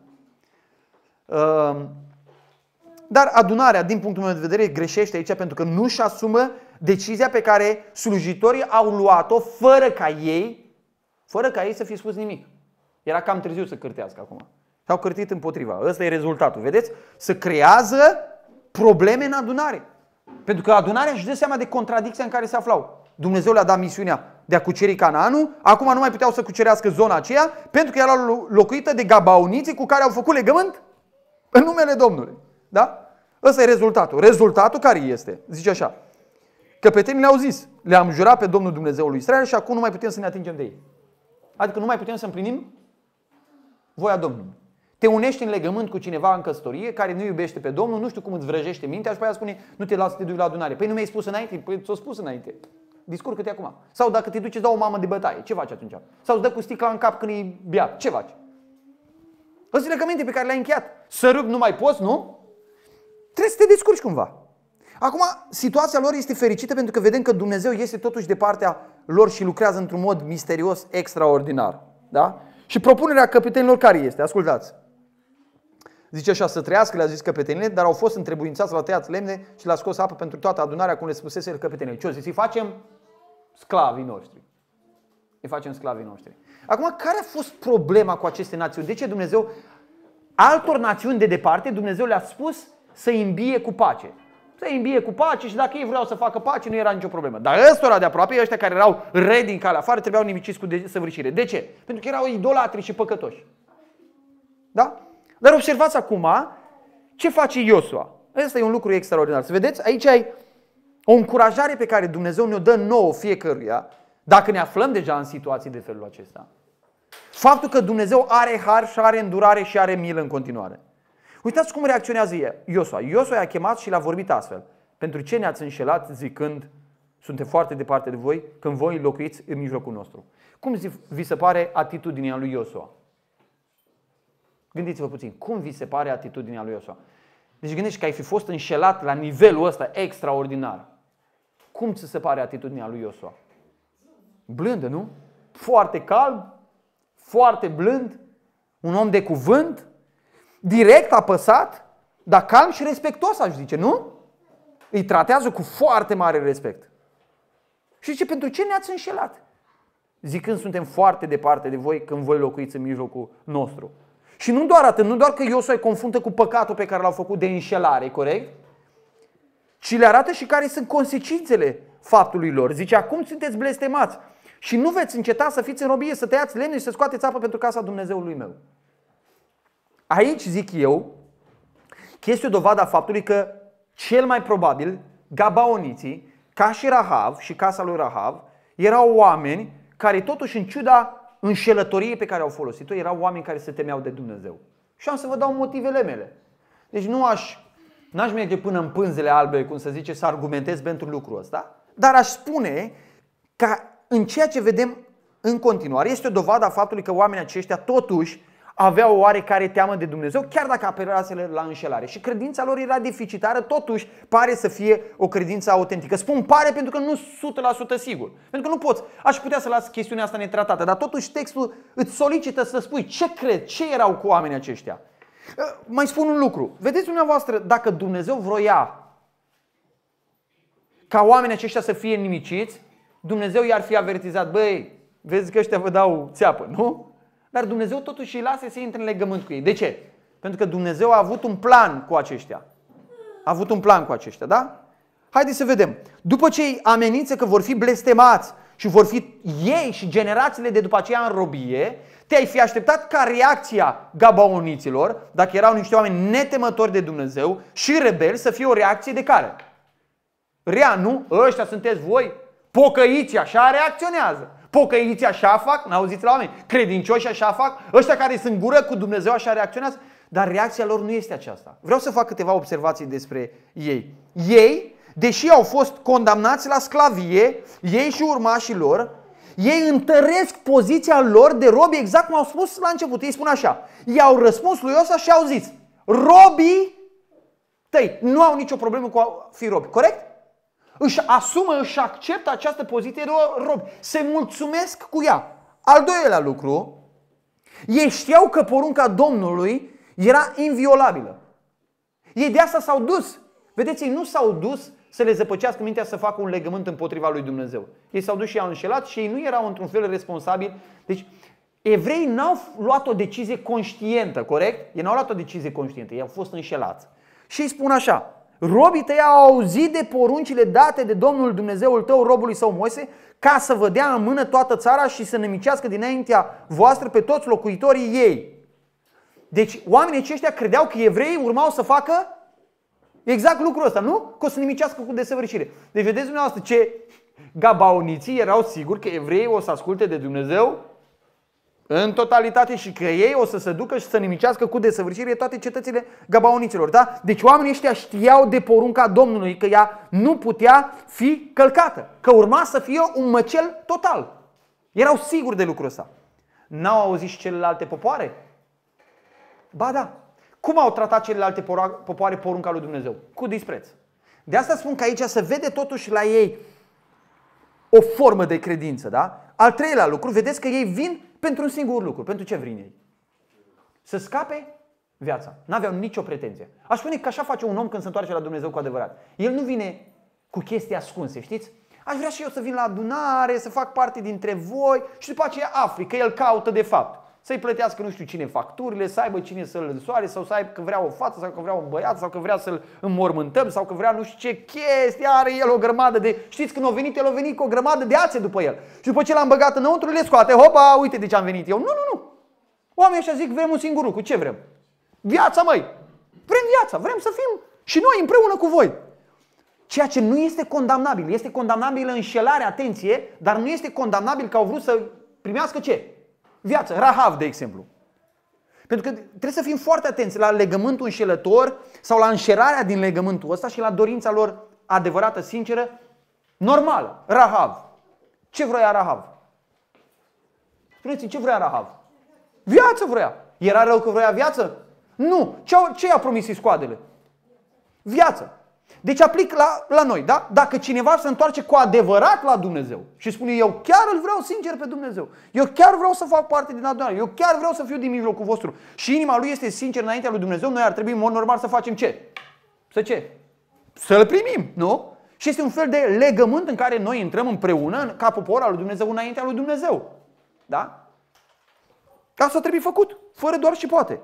S1: Dar adunarea, din punctul meu de vedere, greșește aici pentru că nu își asumă decizia pe care slujitorii au luat-o fără ca ei să fie spus nimic. Era cam târziu să cârtească acum. S-au cârtit împotriva. Ăsta e rezultatul. Vedeți? Se creează probleme în adunare. Pentru că adunarea își dă seama de contradicția în care se aflau. Dumnezeu le-a dat misiunea de a cuceri Canaanul, acum nu mai puteau să cucerească zona aceea, pentru că era locuită de gabaoniții cu care au făcut legământ în numele Domnului. Da? Ăsta e rezultatul. Rezultatul care este? Zice așa. Căpetenii le-au zis, le-am jurat pe Domnul Dumnezeul lui Israel și acum nu mai putem să ne atingem de ei. Adică nu mai putem să împlinim voia Domnului. Te unești în legământ cu cineva în căsătorie care nu iubește pe Domnul, nu știu cum îți vrăjește mintea și pe aia spune, nu te lasă să te duci la adunare. Păi nu mi-ai spus înainte? Păi ți-o spus înainte. Discurcă-te acum. Sau dacă te duci îți dau o mamă de bătaie, ce faci atunci? Sau îți dă cu sticla în cap când e beat, ce faci? Ăsta sunt legăminte pe care le-ai încheiat. Să râg nu mai poți, nu? Trebuie să te descurci cumva. Acum, situația lor este fericită pentru că vedem că Dumnezeu este totuși de partea lor și lucrează într-un mod misterios, extraordinar. Da? Și propunerea căpetenilor care este? Ascultați. Zice așa, să trăiască, le-a zis căpetenile, dar au fost întrebuințați la tăiat lemne și le-a scos apă pentru toată adunarea, cum le spusese căpetenile. Ce-o zis? Îi facem sclavii noștri. Îi facem sclavii noștri. Acum, care a fost problema cu aceste națiuni? De ce Dumnezeu, altor națiuni de departe, Dumnezeu le-a spus să îi îmbie cu pace? Să îi îmbie cu pace și dacă ei vreau să facă pace, nu era nicio problemă. Dar ăstora de aproape, ăștia care erau răi din calea afară, trebuiau nimiciți cu desăvârșire. De ce? Pentru că erau idolatri și păcătoși. Da? Dar observați acum ce face Iosua. Ăsta e un lucru extraordinar. Să vedeți, aici ai o încurajare pe care Dumnezeu ne-o dă nouă fiecăruia, dacă ne aflăm deja în situații de felul acesta. Faptul că Dumnezeu are har și are îndurare și are milă în continuare. Uitați cum reacționează Iosua. Iosua i-a chemat și le-a vorbit astfel. Pentru ce ne-ați înșelat zicând, suntem foarte departe de voi, când voi locuiți în mijlocul nostru? Cum vi se pare atitudinea lui Iosua? Gândiți-vă puțin, cum vi se pare atitudinea lui Iosua? Deci gândește că ai fi fost înșelat la nivelul ăsta extraordinar. Cum ți se pare atitudinea lui Iosua? Blândă, nu? Foarte calm, foarte blând, un om de cuvânt, direct, apăsat, dar calm și respectuos, aș zice, nu? Îi tratează cu foarte mare respect. Și zice, pentru ce ne-ați înșelat? Zicând, suntem foarte departe de voi când voi locuiți în mijlocul nostru. Și nu doar atât, nu doar că Iosua îi confruntă cu păcatul pe care l-au făcut de înșelare, corect? Ci le arată și care sunt consecințele faptului lor. Zice, acum sunteți blestemați și nu veți înceta să fiți în robie, să tăiați lemne și să scoateți apă pentru casa Dumnezeului meu. Aici zic eu că este o dovadă a faptului că cel mai probabil gabaoniții, ca și Rahav și casa lui Rahav, erau oameni care totuși în ciuda înșelătoriei pe care au folosit-o, erau oameni care se temeau de Dumnezeu. Și am să vă dau motivele mele. Deci n-aș merge până în pânzele albe, cum se zice, să argumentez pentru lucrul ăsta, dar aș spune că în ceea ce vedem în continuare este o dovadă a faptului că oamenii aceștia totuși aveau o oarecare teamă de Dumnezeu, chiar dacă apelaseră la înșelare. Și credința lor era deficitară, totuși pare să fie o credință autentică. Spun pare pentru că nu 100% sigur. Pentru că nu poți. Aș putea să las chestiunea asta netratată, dar totuși textul îți solicită să spui ce cred, ce erau cu oamenii aceștia. Mai spun un lucru. Vedeți dumneavoastră, dacă Dumnezeu vroia ca oamenii aceștia să fie nimiciți, Dumnezeu i-ar fi avertizat, băi, vezi că ăștia vă dau țeapă, nu? Dar Dumnezeu totuși îi lasă să intre în legământ cu ei. De ce? Pentru că Dumnezeu a avut un plan cu aceștia. A avut un plan cu aceștia, da? Haideți să vedem. După ce îi amenință că vor fi blestemați și vor fi ei și generațiile de după aceea în robie, te-ai fi așteptat ca reacția gabaoniților, dacă erau niște oameni netemători de Dumnezeu și rebeli, să fie o reacție de care? Rea, nu? Ăștia sunteți voi? Pocăiți așa reacționează. Pocăiții așa fac, n-auziți la oameni, credincioși așa fac, ăștia care sunt în gură cu Dumnezeu așa reacționează, dar reacția lor nu este aceasta. Vreau să fac câteva observații despre ei. Ei, deși au fost condamnați la sclavie, ei și urmașii lor, ei întăresc poziția lor de robi, exact cum au spus la început. Ei spun așa, i-au răspuns lui Iosua și au zis, robii tăi nu au nicio problemă cu a fi robi, corect? Își asumă, își acceptă această poziție de robi. Se mulțumesc cu ea. Al doilea lucru, ei știau că porunca Domnului era inviolabilă. Ei de asta s-au dus. Vedeți, ei nu s-au dus să le zăpăcească mintea să facă un legământ împotriva lui Dumnezeu. Ei s-au dus și i-au înșelat și ei nu erau într-un fel responsabili. Deci, evreii n-au luat o decizie conștientă, corect? Ei n-au luat o decizie conștientă, ei au fost înșelați. Și îi spun așa, robii tăi au auzit de poruncile date de Domnul Dumnezeul tău robului său Moise, ca să vă dea în mână toată țara și să nimicească dinaintea voastră pe toți locuitorii ei. Deci oamenii aceștia credeau că evreii urmau să facă exact lucrul ăsta, nu? Că o să nimicească cu desăvârșire. Deci vedeți dumneavoastră ce gabaoniții erau siguri că evreii o să asculte de Dumnezeu în totalitate și că ei o să se ducă și să nimicească cu desăvârșire toate cetățile gabaoniților. Da? Deci oamenii ăștia știau de porunca Domnului că ea nu putea fi călcată, că urma să fie un măcel total. Erau siguri de lucrul ăsta. N-au auzit și celelalte popoare? Ba da. Cum au tratat celelalte popoare porunca lui Dumnezeu? Cu dispreț. De asta spun că aici se vede totuși la ei o formă de credință. Da? Al treilea lucru, vedeți că ei vin pentru un singur lucru. Pentru ce vin ei? Să scape viața. N-aveau nicio pretenție. Aș spune că așa face un om când se întoarce la Dumnezeu cu adevărat. El nu vine cu chestii ascunse, știți? Aș vrea și eu să vin la adunare, să fac parte dintre voi și după aceea afli că el caută de fapt să-i plătească nu știu cine facturile, să aibă cine să-l însoare sau să aibă că vrea o fată sau că vrea un băiat sau că vrea să-l înmormântăm sau că vrea nu știu ce chestii, are el o grămadă de... Știți când a venit, el a venit cu o grămadă de ațe după el. Și după ce l-am băgat înăuntru, le scoate, hopa, uite de ce am venit eu. Nu. Oamenii ăștia zic, vrem un singur lucru. Ce vrem? Viața, măi! Vrem viața, vrem să fim și noi împreună cu voi. Ceea ce nu este condamnabil. Este condamnabilă înșelarea, atenție, dar nu este condamnabil că au vrut să primească ce? Viață. Rahav, de exemplu. Pentru că trebuie să fim foarte atenți la legământul înșelător sau la înșelarea din legământul ăsta și la dorința lor adevărată, sinceră, normală. Rahav. Ce vrea Rahav? Spuneți-mi, ce vrea Rahav? Viață vrea. Era rău că vrea viață? Nu. Ce i-a promis Iscoadele? Viață. Deci aplic la noi, da? Dacă cineva se întoarce cu adevărat la Dumnezeu și spune eu chiar îl vreau sincer pe Dumnezeu, eu chiar vreau să fac parte din adunare, eu chiar vreau să fiu din mijlocul vostru și inima lui este sinceră înaintea lui Dumnezeu, noi ar trebui în mod normal să facem ce? Să-l primim, nu? Și este un fel de legământ în care noi intrăm împreună ca popor al lui Dumnezeu înaintea lui Dumnezeu. Da? Asta trebuie făcut, fără doar și poate.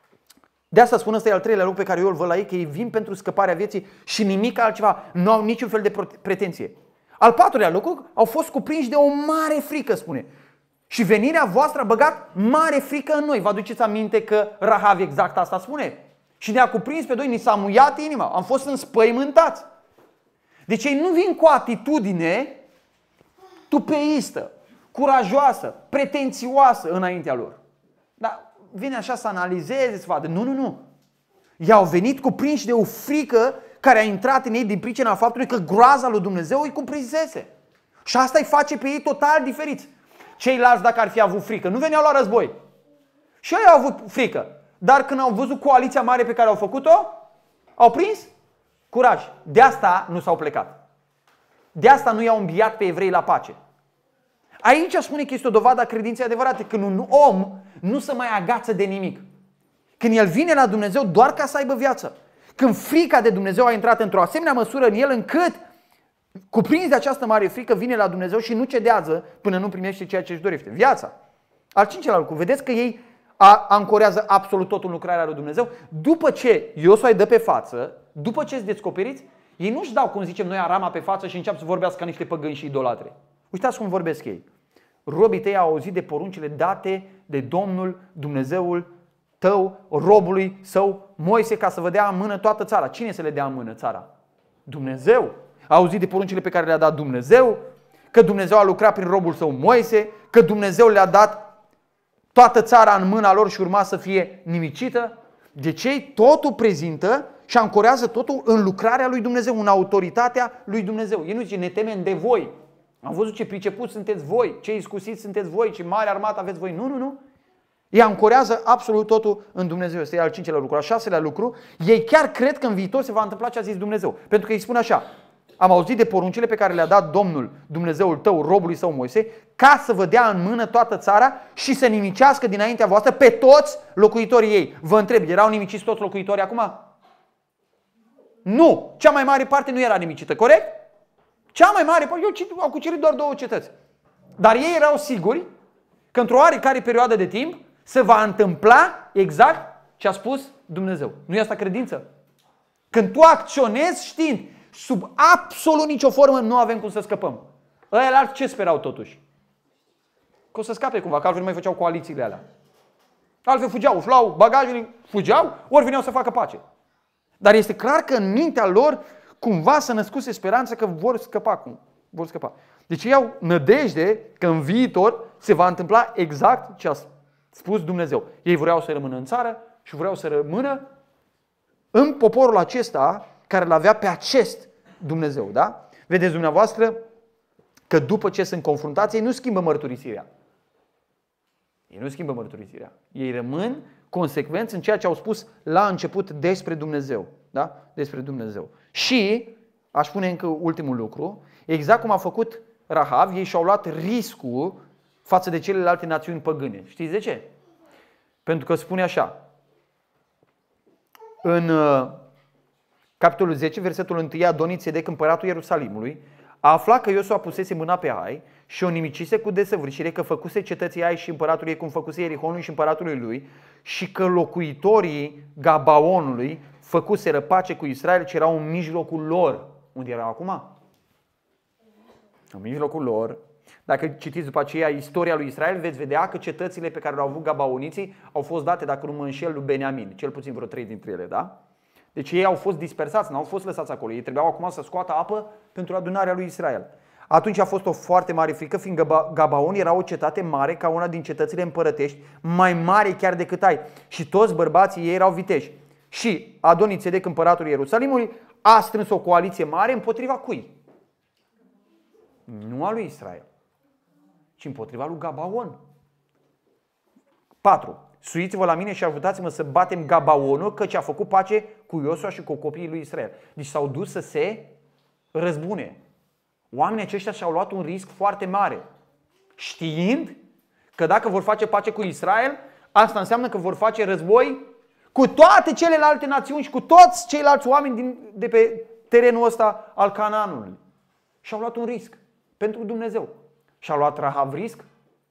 S1: De asta spun, ăsta e al treilea lucru pe care eu îl văd la ei, că ei vin pentru scăparea vieții și nimic altceva, nu au niciun fel de pretenție. Al patrulea lucru, au fost cuprinși de o mare frică, spune. Și venirea voastră a băgat mare frică în noi. Vă aduceți aminte că Rahav exact asta spune? Și ne-a cuprins pe doi, ni s-a muiat inima, am fost înspăimântați. Deci ei nu vin cu o atitudine tupeistă, curajoasă, pretențioasă înaintea lor. Dar vine așa să analizeze, să vadă. Nu. I-au venit cuprinși de o frică care a intrat în ei din pricina faptului că groaza lui Dumnezeu îi cuprinsese. Și asta îi face pe ei total diferiți. Ceilalți, dacă ar fi avut frică, nu veneau la război. Și ei au avut frică. Dar când au văzut coaliția mare pe care au făcut-o, au prins curaj. De asta nu s-au plecat. De asta nu i-au înviat pe evrei la pace. Aici spune că este o dovadă a credinței adevărate, când un om nu se mai agață de nimic. Când el vine la Dumnezeu doar ca să aibă viață. Când frica de Dumnezeu a intrat într-o asemenea măsură în el încât, cuprins de această mare frică, vine la Dumnezeu și nu cedează până nu primește ceea ce își dorește. Viața. Al cincelea lucru, vedeți că ei ancorează absolut totul în lucrarea lui Dumnezeu. După ce Iosua îi dă pe față, după ce îți descoperiți, ei nu-și dau, cum zicem noi, arama pe față și încep să vorbească ca niște păgâni și idolatre. Uitați cum vorbesc ei. Robii tăi au auzit de poruncile date de Domnul Dumnezeul tău, robului său Moise, ca să vă dea în mână toată țara. Cine să le dea în mână țara? Dumnezeu. A auzit de poruncile pe care le-a dat Dumnezeu, că Dumnezeu a lucrat prin robul său Moise, că Dumnezeu le-a dat toată țara în mâna lor și urma să fie nimicită. Deci ei totul prezintă și ancorează totul în lucrarea lui Dumnezeu, în autoritatea lui Dumnezeu. Ei nu zice, ne temem de voi. Am văzut ce pricepuți sunteți voi, ce iscusiți sunteți voi, ce mare armată aveți voi. Nu. Ei ancorează absolut totul în Dumnezeu. Este al cincelea lucru. Al șaselea lucru, ei chiar cred că în viitor se va întâmpla ce a zis Dumnezeu. Pentru că îi spune așa: am auzit de poruncile pe care le-a dat Domnul Dumnezeul tău, robului său Moise, ca să vă dea în mână toată țara și să nimicească dinaintea voastră pe toți locuitorii ei. Vă întreb, erau nimiciți toți locuitorii acum? Nu! Cea mai mare parte nu era nimicită, corect? Cea mai mare parte, au cucerit doar 2 cetăți. Dar ei erau siguri că într-o oarecare perioadă de timp se va întâmpla exact ce a spus Dumnezeu. Nu e asta credință? Când tu acționezi știind, sub absolut nicio formă nu avem cum să scăpăm. Ăia ce sperau totuși? Că o să scape cumva, că altfel nu mai făceau coalițiile alea. Altfel fugeau, își luau bagajele, fugeau, ori veneau să facă pace. Dar este clar că în mintea lor cumva s-a născuse speranța că vor scăpa. Deci ei au nădejde că în viitor se va întâmpla exact ce a spus Dumnezeu. Ei vreau să rămână în țară și vreau să rămână în poporul acesta care îl avea pe acest Dumnezeu. Da? Vedeți dumneavoastră că după ce sunt confruntați, ei nu schimbă mărturisirea. Ei rămân consecvenți în ceea ce au spus la început despre Dumnezeu. Da? Despre Dumnezeu. Și, aș spune încă ultimul lucru, exact cum a făcut Rahav, ei și-au luat riscul față de celelalte națiuni păgâne. Știți de ce? Pentru că spune așa, în capitolul 10, versetul 1, Adoni-Țedec, împăratul Ierusalimului, a aflat că Iosua pusese mâna pe Ai și o nimicise cu desăvârșire, că făcuse cetății Ai și împăratului ei cum făcuse Ierihonului și împăratului lui, și că locuitorii Gabaonului făcuseră pace cu Israel, ce erau în mijlocul lor. Unde erau acum? În mijlocul lor. Dacă citiți după aceea istoria lui Israel, veți vedea că cetățile pe care le-au avut gabaoniții au fost date, dacă nu mă înșel, lui Beniamin, cel puțin vreo 3 dintre ele, da? Deci ei au fost dispersați, n-au fost lăsați acolo. Ei trebuiau acum să scoată apă pentru adunarea lui Israel. Atunci a fost o foarte mare frică, fiindcă Gabaon era o cetate mare, ca una din cetățile împărătești, mai mare chiar decât Ai. Și toți bărbații ei erau viteși. Și Adoni-Țedec, împăratul Ierusalimului, a strâns o coaliție mare împotriva cui? Nu a lui Israel, ci împotriva lui Gabaon. 4. Suiți-vă la mine și ajutați-mă să batem Gabaonul, căci a făcut pace cu Iosua și cu copiii lui Israel. Deci s-au dus să se răzbune. Oamenii aceștia și-au luat un risc foarte mare, știind că dacă vor face pace cu Israel, asta înseamnă că vor face război cu toate celelalte națiuni și cu toți ceilalți oameni de pe terenul ăsta al Canaanului. Și-au luat un risc pentru Dumnezeu. Și-a luat Rahav risc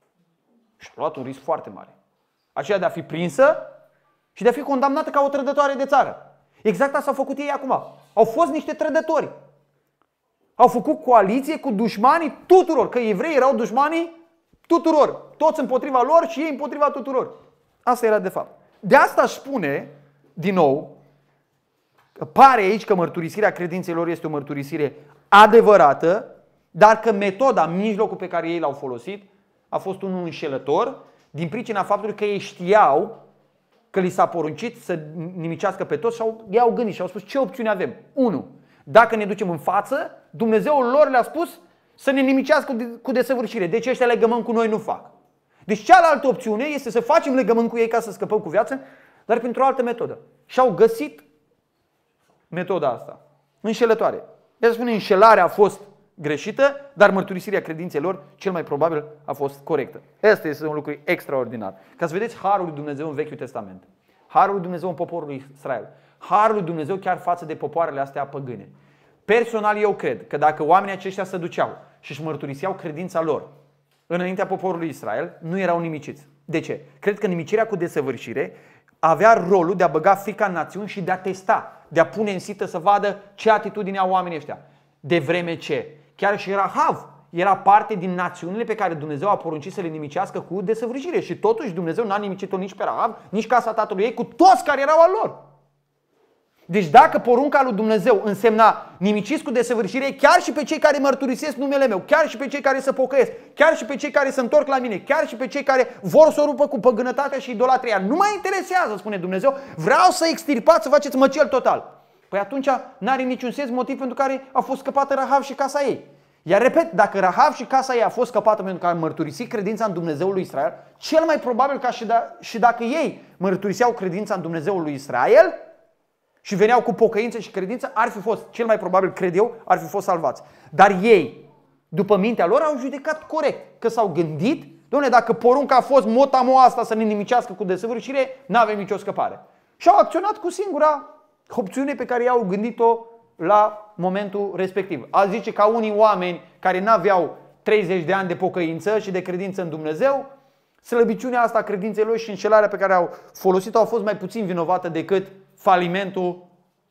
S1: și-a luat un risc foarte mare. Aceea de a fi prinsă și de a fi condamnată ca o trădătoare de țară. Exact asta au făcut ei acum. Au fost niște trădători. Au făcut coaliție cu dușmanii tuturor, că evreii erau dușmanii tuturor. Toți împotriva lor și ei împotriva tuturor. Asta era de fapt. De asta aș spune, din nou, că pare aici că mărturisirea credinței lor este o mărturisire adevărată, dar că metoda, mijlocul pe care ei l-au folosit a fost unul înșelător, din pricina faptului că ei știau că li s-a poruncit să nimicească pe toți și ei au gândit și au spus ce opțiune avem. 1. Dacă ne ducem în față, Dumnezeul lor le-a spus să ne nimicească cu desăvârșire. Deci ăștia legământ cu noi nu fac. Deci cealaltă opțiune este să facem legământ cu ei ca să scăpăm cu viață, dar printr-o altă metodă. Și au găsit metoda asta. Înșelătoare. El spune înșelarea a fost greșită, dar mărturisirea credinței lor cel mai probabil a fost corectă. Asta este un lucru extraordinar. Ca să vedeți harul lui Dumnezeu în Vechiul Testament. Harul lui Dumnezeu în poporul lui Israel. Harul lui Dumnezeu chiar față de popoarele astea păgâne. Personal eu cred că dacă oamenii aceștia se duceau și își mărturiseau credința lor înaintea poporului Israel, nu erau nimiciți. De ce? Cred că nimicirea cu desăvârșire avea rolul de a băga frica în națiuni și de a testa, de a pune în sită să vadă ce atitudine au oamenii ăștia. De vreme ce chiar și Rahav era parte din națiunile pe care Dumnezeu a poruncit să le nimicească cu desăvârșire. Și totuși Dumnezeu n-a nimicit-o nici pe Rahav, nici casa tatălui ei, cu toți care erau al lor. Deci dacă porunca lui Dumnezeu însemna nimiciți cu desăvârșire, chiar și pe cei care mărturisesc numele meu, chiar și pe cei care se pocăiesc, chiar și pe cei care se întorc la mine, chiar și pe cei care vor să o rupă cu păgânătatea și idolatria, nu mă interesează, spune Dumnezeu, vreau să extirpați, să faceți măcel total. Păi atunci n-are niciun sens motiv pentru care a fost scăpată Rahav și casa ei. Iar repet, dacă Rahav și casa ei a fost scăpată pentru că a mărturisit credința în Dumnezeul lui Israel, cel mai probabil ca și dacă ei mărturiseau credința în Dumnezeul lui Israel și veneau cu pocăință și credință, ar fi fost, cel mai probabil, cred eu, ar fi fost salvați. Dar ei, după mintea lor, au judecat corect, că s-au gândit, dom'le, dacă porunca a fost motamo asta să ne nimicească cu desăvârșire, n-avem nicio scăpare. Și au acționat cu singura opțiune pe care i-au gândit-o la momentul respectiv. A zice ca unii oameni care n-aveau 30 de ani de pocăință și de credință în Dumnezeu, slăbiciunea asta a credinței lor și înșelarea pe care au folosit-o au fost mai puțin vinovată decât falimentul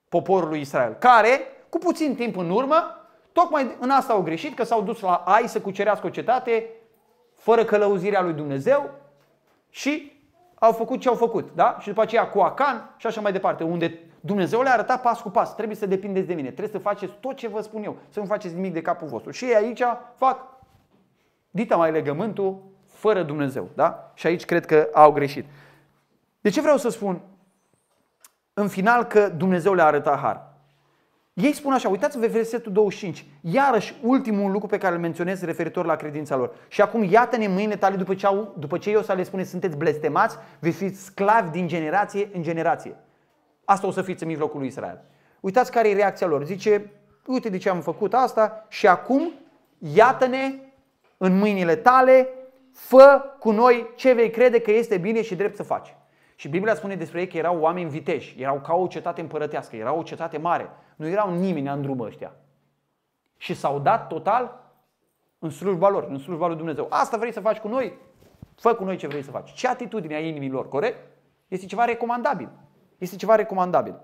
S1: poporul lui Israel, care, cu puțin timp în urmă, tocmai în asta au greșit, că s-au dus la Ai să cucerească o cetate fără călăuzirea lui Dumnezeu și au făcut ce au făcut. Da? Și după aceea cu Acan și așa mai departe, unde Dumnezeu le-a arătat pas cu pas. Trebuie să depindeți de mine, trebuie să faceți tot ce vă spun eu, să nu faceți nimic de capul vostru. Și ei aici fac dita mai legământul fără Dumnezeu. Da? Și aici cred că au greșit. De ce vreau să spun în final că Dumnezeu le-a arătat har? Ei spun așa, uitați-vă versetul 25, iarăși ultimul lucru pe care îl menționez referitor la credința lor. Și acum iată-ne mâinile tale după ce Iosua le spune, sunteți blestemați, veți fi sclavi din generație în generație. Asta o să fiți în mijlocul lui Israel. Uitați care e reacția lor. Zice, uite de ce am făcut asta și acum iată-ne în mâinile tale, fă cu noi ce vei crede că este bine și drept să faci. Și Biblia spune despre ei că erau oameni viteji, erau ca o cetate împărătească, erau o cetate mare. Nu erau nimeni în drum ăștia. Și s-au dat total în slujba lor, în slujba lui Dumnezeu. Asta vrei să faci cu noi? Fă cu noi ce vrei să faci. Ce atitudine a inimii lor, corect? Este ceva recomandabil. Este ceva recomandabil.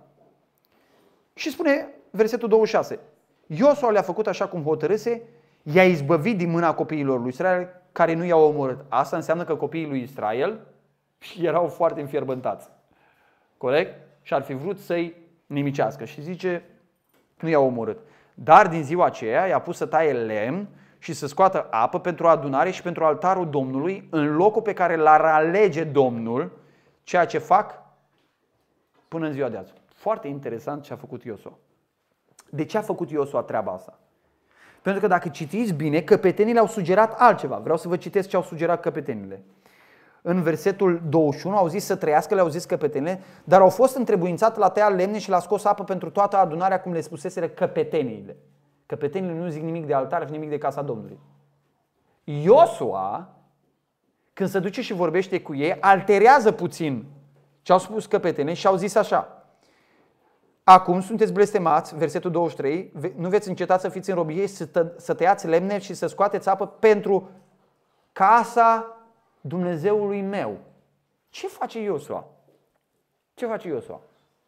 S1: Și spune versetul 26. Iosua le-a făcut așa cum hotărâse, i-a izbăvit din mâna copiilor lui Israel care nu i-au omorât. Asta înseamnă că copiii lui Israel erau foarte înfierbântați. Corect? Și ar fi vrut să-i nimicească. Și zice, nu i-au omorât. Dar din ziua aceea i-a pus să taie lemn și să scoată apă pentru adunare și pentru altarul Domnului în locul pe care l-ar alege Domnul, ceea ce fac până în ziua de azi. Foarte interesant ce a făcut Iosua. De ce a făcut Iosua treaba asta? Pentru că dacă citiți bine, căpetenile au sugerat altceva. Vreau să vă citesc ce au sugerat căpetenile. În versetul 21 au zis să trăiască, le-au zis căpetenile, dar au fost întrebuințate la tăia lemne și la scos apă pentru toată adunarea, cum le spuseseră căpeteniile. Căpetenile nu zic nimic de altar și nimic de casa Domnului. Iosua, când se duce și vorbește cu ei, alterează puțin ce au spus căpetenile și au zis așa. Acum sunteți blestemați, versetul 23, nu veți înceta să fiți în robie, să tăiați lemne și să scoateți apă pentru casa Dumnezeului meu. Ce face Iosua? Ce face Iosua?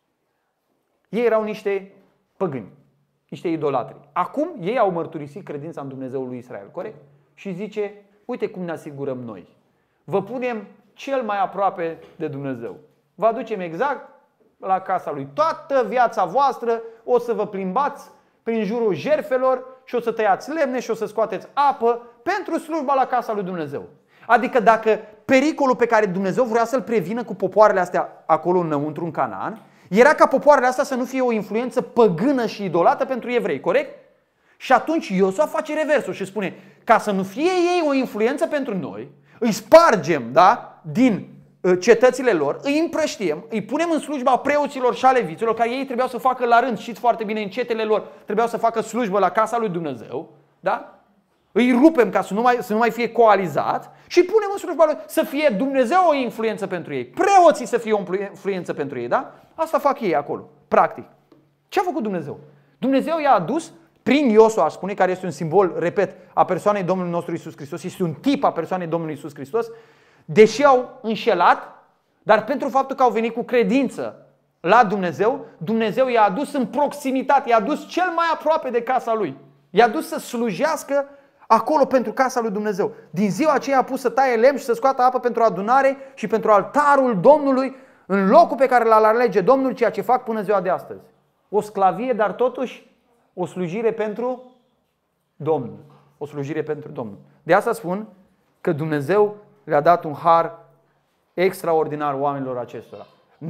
S1: Ei erau niște păgâni, niște idolatri. Acum ei au mărturisit credința în Dumnezeul lui Israel, corect? Și zice, uite cum ne asigurăm noi. Vă punem cel mai aproape de Dumnezeu. Vă aducem exact la casa lui. Toată viața voastră o să vă plimbați prin jurul jertfelor și o să tăiați lemne și o să scoateți apă pentru slujba la casa lui Dumnezeu. Adică dacă pericolul pe care Dumnezeu vrea să-l prevină cu popoarele astea acolo înăuntru în Canaan, era ca popoarele astea să nu fie o influență păgână și idolată pentru evrei, corect? Și atunci Iosua face reversul și spune, ca să nu fie ei o influență pentru noi, îi spargem, da, din cetățile lor, îi împrăștiem, îi punem în slujba preoților și a leviților, care ei trebuiau să facă la rând, știți foarte bine, în cetele lor trebuiau să facă slujbă la casa lui Dumnezeu, da? Îi rupem ca să nu mai fie coalizat și punem în slujba lui să fie Dumnezeu o influență pentru ei. Preoții să fie o influență pentru ei, da? Asta fac ei acolo, practic. Ce a făcut Dumnezeu? Dumnezeu i-a adus prin Iosua, aș spune, care este un simbol, repet, a persoanei Domnului nostru Iisus Hristos, este un tip a persoanei Domnului Iisus Hristos, deși au înșelat, dar pentru faptul că au venit cu credință la Dumnezeu, Dumnezeu i-a adus în proximitate, i-a adus cel mai aproape de casa lui. I-a adus să slujească acolo pentru casa lui Dumnezeu. Din ziua aceea a pus să taie lemn și să scoată apă pentru adunare și pentru altarul Domnului în locul pe care l-ar alege Domnul, ceea ce fac până ziua de astăzi. O sclavie, dar totuși o slujire pentru Domnul. O slujire pentru Domnul. De asta spun că Dumnezeu le-a dat un har extraordinar oamenilor acestora.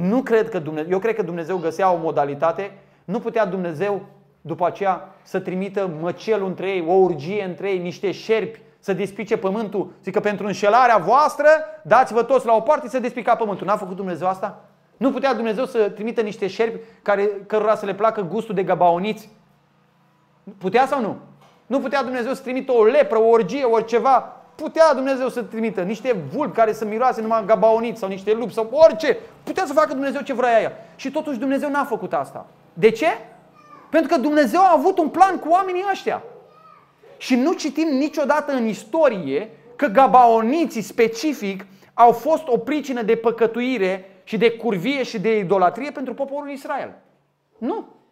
S1: Eu cred că Dumnezeu găsea o modalitate, nu putea Dumnezeu după aceea să trimită măcelul între ei, o urgie între ei, niște șerpi, să despice pământul. Zic că pentru înșelarea voastră dați-vă toți la o parte să despica pământul. N-a făcut Dumnezeu asta? Nu putea Dumnezeu să trimită niște șerpi cărora să le placă gustul de gabaoniți? Putea sau nu? Nu putea Dumnezeu să trimită o lepră, o orgie, oriceva? Putea Dumnezeu să trimită niște vulpi care să miroase numai gabaoniți sau niște lupi sau orice. Putea să facă Dumnezeu ce vrea ea. Și totuși Dumnezeu n-a făcut asta. De ce? Pentru că Dumnezeu a avut un plan cu oamenii ăștia. Și nu citim niciodată în istorie că gabaoniții specific au fost o pricină de păcătuire și de curvie și de idolatrie pentru poporul Israel. Nu.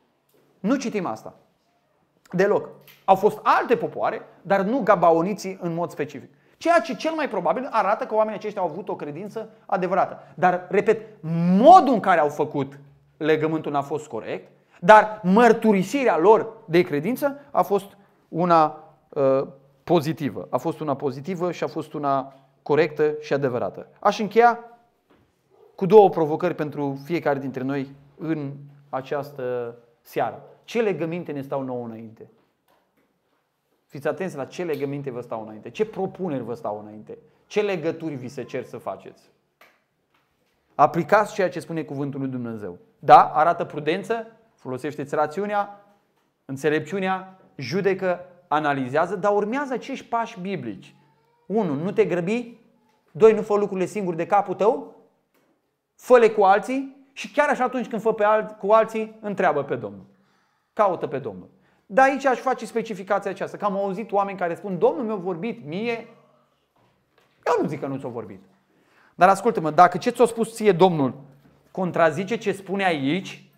S1: Nu citim asta. Deloc. Au fost alte popoare, dar nu gabaoniții în mod specific. Ceea ce cel mai probabil arată că oamenii aceștia au avut o credință adevărată. Dar, repet, modul în care au făcut legământul n-a fost corect, dar mărturisirea lor de credință a fost una pozitivă. A fost una pozitivă și a fost una corectă și adevărată. Aș încheia cu două provocări pentru fiecare dintre noi în această seară. Ce legăminte ne stau nouă înainte? Fiți atenți la ce legăminte vă stau înainte, ce propuneri vă stau înainte, ce legături vi se cer să faceți. Aplicați ceea ce spune cuvântul lui Dumnezeu. Da, arată prudență, folosește-ți rațiunea, înțelepciunea, judecă, analizează, dar urmează acești pași biblici. 1. Nu te grăbi. 2. Nu fă lucrurile singur de capul tău. Fă-le cu alții și chiar așa atunci când fă cu alții, întreabă pe Domnul. Caută pe Domnul. Dar aici aș face specificația aceasta, că am auzit oameni care spun: Domnul mi-a vorbit mie. Eu nu zic că nu ți-a vorbit. Dar ascultă-mă, dacă ce ți-a spus ție Domnul contrazice ce spune aici,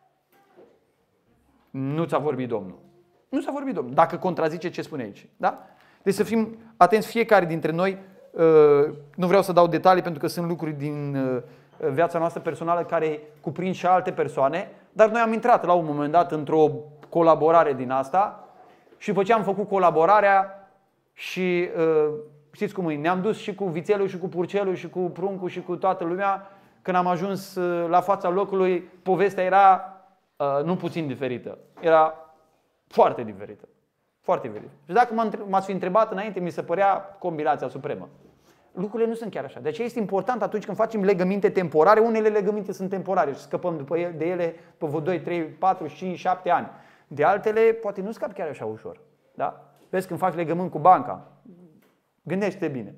S1: nu ți-a vorbit Domnul. Nu ți-a vorbit Domnul, dacă contrazice ce spune aici. Da? Deci să fim atenți fiecare dintre noi. Nu vreau să dau detalii pentru că sunt lucruri din viața noastră personală care cuprind și alte persoane, dar noi am intrat la un moment dat într-o colaborare din asta și după ce am făcut colaborarea și știți cum e, ne-am dus și cu vițelul și cu purcelul și cu pruncul și cu toată lumea. Când am ajuns la fața locului, povestea era nu puțin diferită, era foarte diferită. Foarte diferită. Și dacă m-ați fi întrebat înainte, mi se părea combinația supremă. Lucrurile nu sunt chiar așa. De aceea este important atunci când facem legăminte temporare. Unele legăminte sunt temporare și scăpăm de ele pe 2, 3, 4, 5, 7 ani. De altele poate nu scap chiar așa ușor. Da? Vezi, când faci legământ cu banca, gândește bine.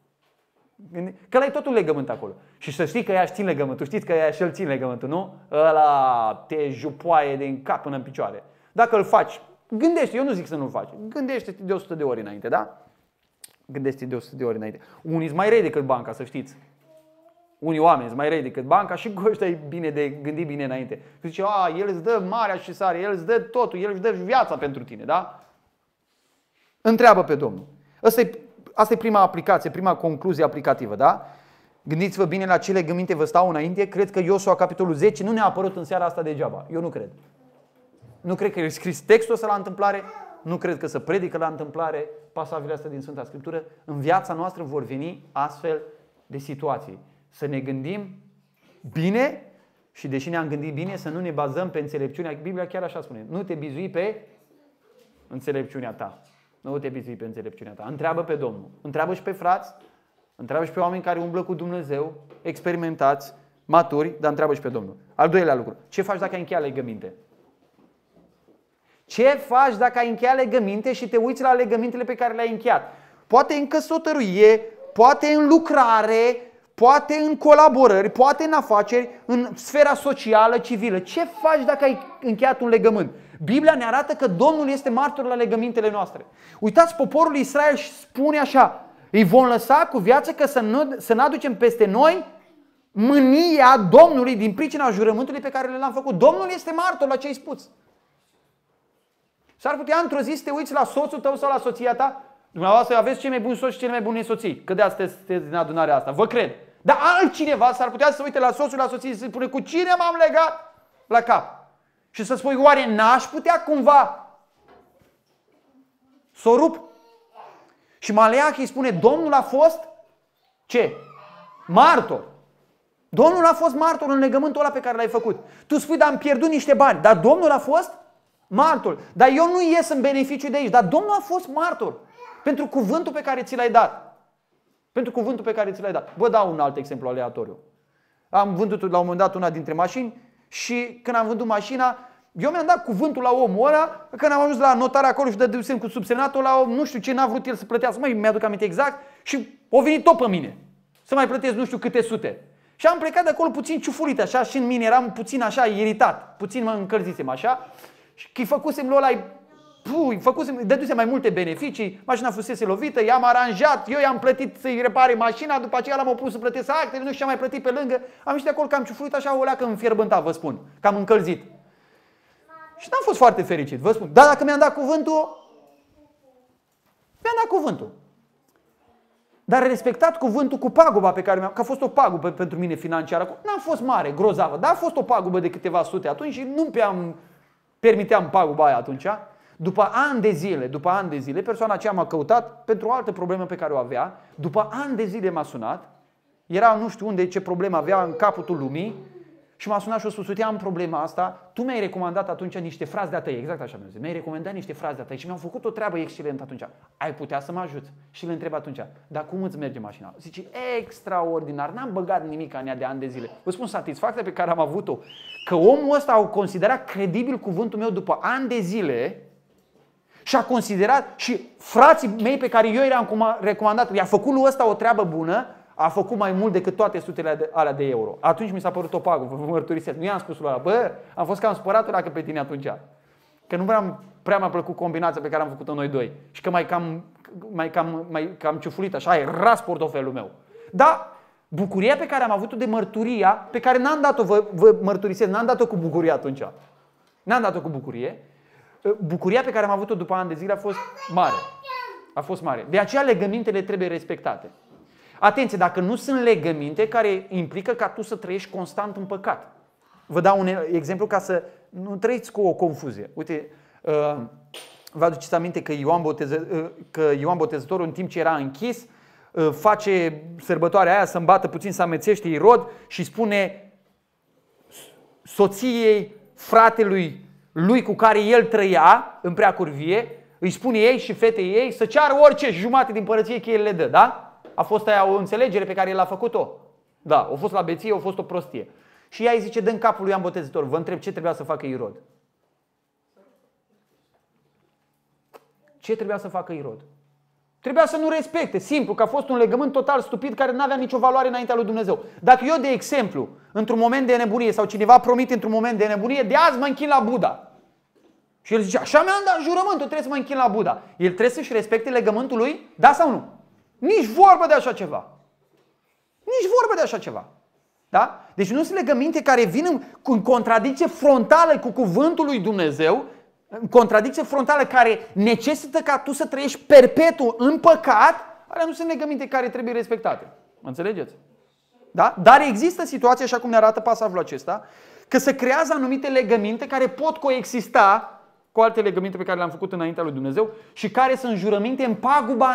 S1: Că ăla e totul legământ acolo. Și să știi că ea își țin legământul. Știți că ea și-l țin legământul, nu? Ăla te jupoaie din cap până în picioare. Dacă îl faci, gândește, eu nu zic să nu-l faci. Gândește-te de 100 de ori înainte, da? Gândește-te de 100 de ori înainte. Unii sunt mai rei decât banca, să știți. Unii oameni sunt mai rei decât banca și cu ăștia e bine de gândit bine înainte. Și zice: el îți dă marea și sare, el îți dă totul, el îți dă viața pentru tine, da? Întreabă pe Domnul. Asta e prima aplicație, prima concluzie aplicativă, da? Gândiți-vă bine la ce legăminte vă stau înainte. Cred că Iosua, capitolul 10, nu ne-a apărut în seara asta degeaba. Eu nu cred. Nu cred că e scris textul ăsta la întâmplare. Nu cred că se predică la întâmplare pasajele astea din Sfânta Scriptură. În viața noastră vor veni astfel de situații. Să ne gândim bine și, deși ne-am gândit bine, să nu ne bazăm pe înțelepciunea. Biblia chiar așa spune: nu te bizui pe înțelepciunea ta. Nu te bizui pe înțelepciunea ta. Întreabă pe Domnul. Întreabă și pe frați. Întreabă și pe oameni care umblă cu Dumnezeu, experimentați, maturi, dar întreabă și pe Domnul. Al doilea lucru: ce faci dacă ai încheiat legăminte? Ce faci dacă ai încheiat legăminte și te uiți la legămintele pe care le-ai încheiat? Poate în căsătorie, poate în lucrare, poate în colaborări, poate în afaceri, în sfera socială, civilă. Ce faci dacă ai încheiat un legământ? Biblia ne arată că Domnul este martor la legămintele noastre. Uitați, poporul Israel spune așa: îi vom lăsa cu viață că să nu aducem peste noi mânia Domnului din pricina jurământului pe care l-am făcut. Domnul este martor la ce ai spus. S-ar putea într-o zi să te uiți la soțul tău sau la soția ta. Dumneavoastră aveți cei mai buni soți și cele mai bune soții. Că de asta sunteți din adunarea asta. Vă cred. Dar altcineva s-ar putea să se uite la soțul, la soție și să spune: cu cine m-am legat la cap? Și să spui: oare n-aș putea cumva să o rup? Și Maleachi îi spune: Domnul a fost ce? Martor. Domnul a fost martor în legământul ăla pe care l-ai făcut. Tu spui: dar am pierdut niște bani. Dar Domnul a fost martor. Dar eu nu ies în beneficiu de aici. Dar Domnul a fost martor pentru cuvântul pe care ți l-ai dat. Pentru cuvântul pe care ți l-ai dat. Vă dau un alt exemplu aleatoriu. Am vândut la un moment dat una dintre mașini și când am vândut mașina, eu mi-am dat cuvântul la omul ăla. Când am ajuns la notar acolo și dădusem cu subsemnatul la om, nu știu ce, n-a vrut el să plătească. Măi, mi-aduc aminte exact și o venit tot pe mine. Să mai plătesc nu știu câte sute. Și am plecat de acolo puțin ciufulit așa și în mine eram puțin așa iritat. Puțin mă încălzisem așa. Și făcusem lui ăla, dădusem mai multe beneficii, mașina fusese lovită, i-am aranjat, eu i-am plătit să-i repare mașina, după aceea l-am opus să plătesc actele, nu știu ce am mai plătit pe lângă. Am ieșit de acolo că am ciufurit așa o leacă înfierbântat, vă spun, că am încălzit. Și n-am fost foarte fericit, vă spun. Dar dacă mi-am dat cuvântul, mi-am dat cuvântul. Dar respectat cuvântul cu paguba pe care că a fost o pagubă pentru mine financiară. N-a fost mare, grozavă, dar a fost o pagubă de câteva sute atunci și nu îmi permiteam paguba aia atunci. După ani de zile, persoana aceea m-a căutat pentru o altă problemă pe care o avea. După ani de zile m-a sunat. Era nu știu unde, ce problemă avea în capătul lumii. Și m-a sunat și a spus, uite, am problema asta. Tu mi-ai recomandat atunci niște fraze de-a tăi. Exact așa mi-a zis. Mi-ai recomandat niște fraze de-a tăi și mi-au făcut o treabă excelentă atunci. Ai putea să mă ajuți? Și îl întreb atunci, dar cum îți merge mașina? Zice, extraordinar, n-am băgat nimic în ea de ani de zile. Vă spun satisfacția pe care am avut-o, că omul ăsta a considerat credibil cuvântul meu după ani de zile și a considerat și frații mei pe care eu i-am recomandat, i-a făcut lui ăsta o treabă bună, a făcut mai mult decât toate sutele alea de euro. Atunci mi s-a părut o pagubă, vă mărturisesc. Nu i-am spus lui ăla, bă, am fost cam spărat dacă pe tine atunci. Că nu prea mi-a plăcut combinația pe care am făcut-o noi doi. Și că mai cam ciufulit așa, ai ras portofelul meu. Dar bucuria pe care am avut-o de mărturia, pe care n-am dat-o, vă mărturisesc, n-am dat-o cu bucurie atunci. N-am dat-o cu bucurie. Bucuria pe care am avut-o după ani de zile a fost mare. A fost mare. De aceea legămintele trebuie respectate. Atenție, dacă nu sunt legăminte care implică ca tu să trăiești constant în păcat. Vă dau un exemplu ca să nu trăiți cu o confuzie. Uite, vă aduceți aminte că Ioan Botezătorul, în timp ce era închis, face sărbătoarea aia să îmbată puțin, să amețește Irod și spune soției fratelui lui cu care el trăia în preacurvie, îi spune ei și fetei ei să ceară orice jumate din împărăție că el le dă, da? A fost aia o înțelegere pe care el a făcut-o. Da, a fost la beție, a fost o prostie. Și ea îi zice, dă în capul lui Ioan Botezător, vă întreb ce trebuia să facă Irod. Ce trebuia să facă Irod? Trebuia să nu respecte, simplu, că a fost un legământ total stupid care nu avea nicio valoare înaintea lui Dumnezeu. Dacă eu, de exemplu, într-un moment de nebunie sau cineva promite într-un moment de nebunie, de azi mă închin la Buddha. Și el zice, așa mi-am dat jurământul, trebuie să mă închin la Buddha. El trebuie să-și respecte legământul lui? Da sau nu? Nici vorbă de așa ceva. Nici vorbă de așa ceva. Da? Deci nu sunt legăminte care vin în contradicție frontală cu cuvântul lui Dumnezeu, în contradicție frontală care necesită ca tu să trăiești perpetu în păcat, alea nu sunt legăminte care trebuie respectate. Mă înțelegeți? Da? Dar există situații, așa cum ne arată pasajul acesta, că se creează anumite legăminte care pot coexista cu alte legăminte pe care le-am făcut înaintea lui Dumnezeu și care sunt jurăminte în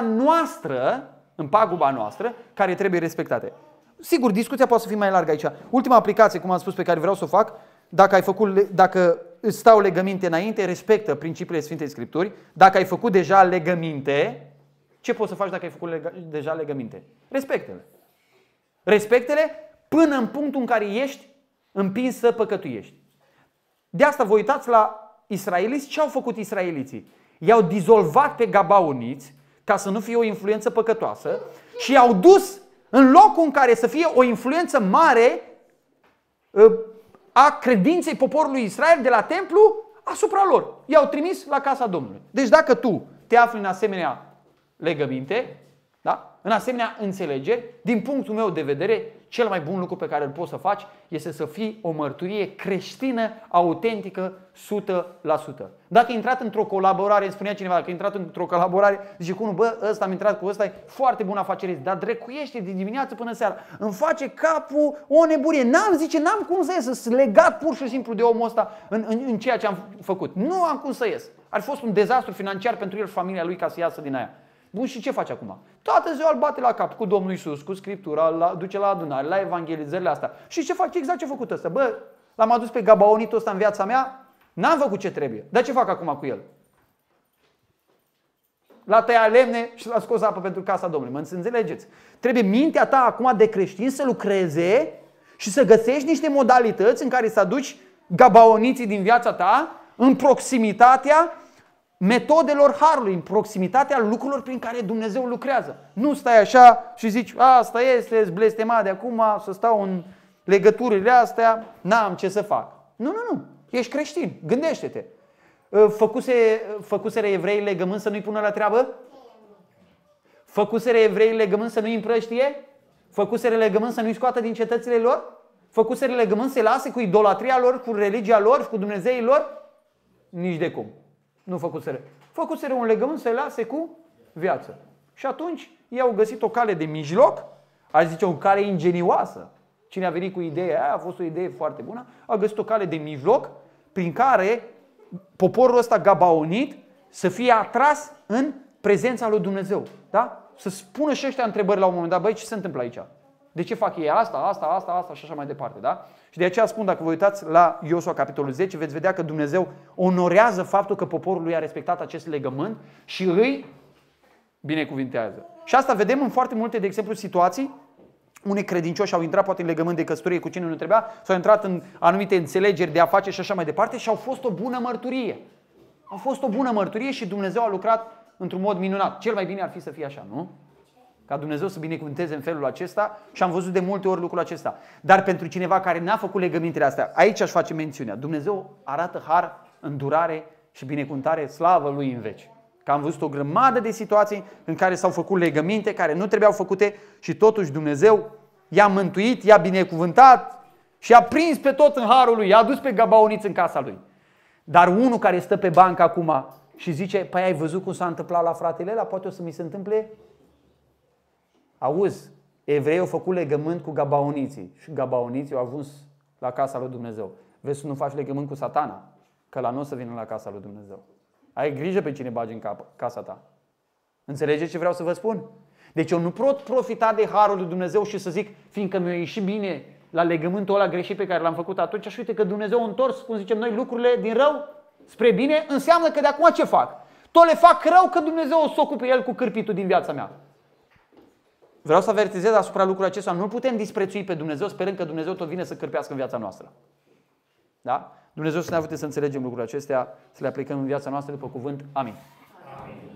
S1: paguba noastră, care trebuie respectate. Sigur, discuția poate să fie mai largă aici. Ultima aplicație, cum am spus, pe care vreau să o fac, dacă îți stau legăminte înainte, respectă principiile Sfintei Scripturi. Dacă ai făcut deja legăminte, ce poți să faci dacă ai făcut deja legăminte? Respectă-le. Respectă-le până în punctul în care ești împins să păcătuiești. De asta vă uitați la israeliți. Ce au făcut israeliții? I-au dizolvat pe gabaoniți ca să nu fie o influență păcătoasă și i-au dus în locul în care să fie o influență mare a credinței poporului Israel de la templu asupra lor. I-au trimis la casa Domnului. Deci dacă tu te afli în asemenea legăminte, da? În asemenea înțelegeri, din punctul meu de vedere, cel mai bun lucru pe care îl poți să faci este să fii o mărturie creștină, autentică, 100%. Dacă ai intrat într-o colaborare, îmi spunea cineva, dacă ai intrat într-o colaborare, zice cu unul, bă, ăsta am intrat cu ăsta, e foarte bun afacerist, dar drecuiește din dimineață până seara, îmi face capul o nebunie. N-am cum să ies, sunt legat pur și simplu de omul ăsta în ceea ce am făcut. Nu am cum să ies. Ar fi fost un dezastru financiar pentru el și familia lui ca să iasă din aia. Bun, și ce face acum? Toată ziua îl bate la cap cu Domnul Iisus, cu Scriptura, duce la adunare, la evangelizările astea. Și ce face? Exact ce a făcut ăsta. Bă, l-am adus pe gabaonitul ăsta în viața mea, n-am făcut ce trebuie. Dar ce fac acum cu el? L-a tăiat lemne și l-a scos apă pentru casa Domnului. Mă înțelegeți? Trebuie mintea ta acum de creștin să lucreze și să găsești niște modalități în care să aduci gabaoniții din viața ta în proximitatea metodelor harului, în proximitatea lucrurilor prin care Dumnezeu lucrează. Nu stai așa și zici, asta este blestemat de acum, să stau în legăturile astea, n-am ce să fac. Nu. Ești creștin, gândește-te. Făcuseră evreii legământ să nu-i pună la treabă? Făcuseră evreii legământ să nu-i împrăștie? Făcuseră legământ să nu-i scoată din cetățile lor? Făcuseră legământ să-i lase cu idolatria lor, cu religia lor, cu Dumnezeii lor? Nici de cum. Nu făcuseră. Făcuseră un legământ să-i lase cu viață. Și atunci ei au găsit o cale de mijloc, aș zice o cale ingenioasă. Cine a venit cu ideea aia, a fost o idee foarte bună, a găsit o cale de mijloc prin care poporul ăsta gabaonit să fie atras în prezența lui Dumnezeu. Da? Să spună și ăștia întrebări la un moment dat, băi, ce se întâmplă aici? De ce fac ei asta și așa mai departe, da? Și de aceea spun, dacă vă uitați la Iosua capitolul 10, veți vedea că Dumnezeu onorează faptul că poporul lui a respectat acest legământ și îi binecuvintează. Și asta vedem în foarte multe, de exemplu, situații. Unii credincioși au intrat poate în legământ de căsătorie cu cine nu trebuia, s-au intrat în anumite înțelegeri de afaceri și așa mai departe și au fost o bună mărturie. Au fost o bună mărturie și Dumnezeu a lucrat într-un mod minunat. Cel mai bine ar fi să fie așa, nu? Ca Dumnezeu să binecuvânteze în felul acesta și am văzut de multe ori lucrul acesta. Dar pentru cineva care n-a făcut legămintele astea, aici aș face mențiunea. Dumnezeu arată har, îndurare și binecuvântare, slavă Lui în veci. Că am văzut o grămadă de situații în care s-au făcut legăminte care nu trebuiau făcute și totuși Dumnezeu i-a mântuit, i-a binecuvântat și i-a prins pe tot în harul Lui, i-a dus pe gabaoniți în casa Lui. Dar unul care stă pe bancă acum și zice, păi ai văzut cum s-a întâmplat la fratele ăla, poate o să mi se întâmple? Auzi, evreii au făcut legământ cu gabaoniții și gabaoniții au ajuns la casa lui Dumnezeu. Vezi să nu faci legământ cu Satana, că la nu o să vină la casa lui Dumnezeu. Ai grijă pe cine bagi în casa ta. Înțelegeți ce vreau să vă spun? Deci eu nu pot profita de harul lui Dumnezeu și să zic, fiindcă mi-a ieșit bine la legământul ăla greșit pe care l-am făcut atunci și uite că Dumnezeu a întors, cum zicem noi, lucrurile din rău spre bine, înseamnă că de acum ce fac? Tot le fac rău că Dumnezeu o să ocupe el cu cârpitul din viața mea. Vreau să avertizez asupra lucrurilor acesta. Nu putem disprețui pe Dumnezeu sperând că Dumnezeu tot vine să cârpească în viața noastră. Da? Dumnezeu să ne ajute să înțelegem lucrurile acestea, să le aplicăm în viața noastră după cuvânt. Amin. Amin.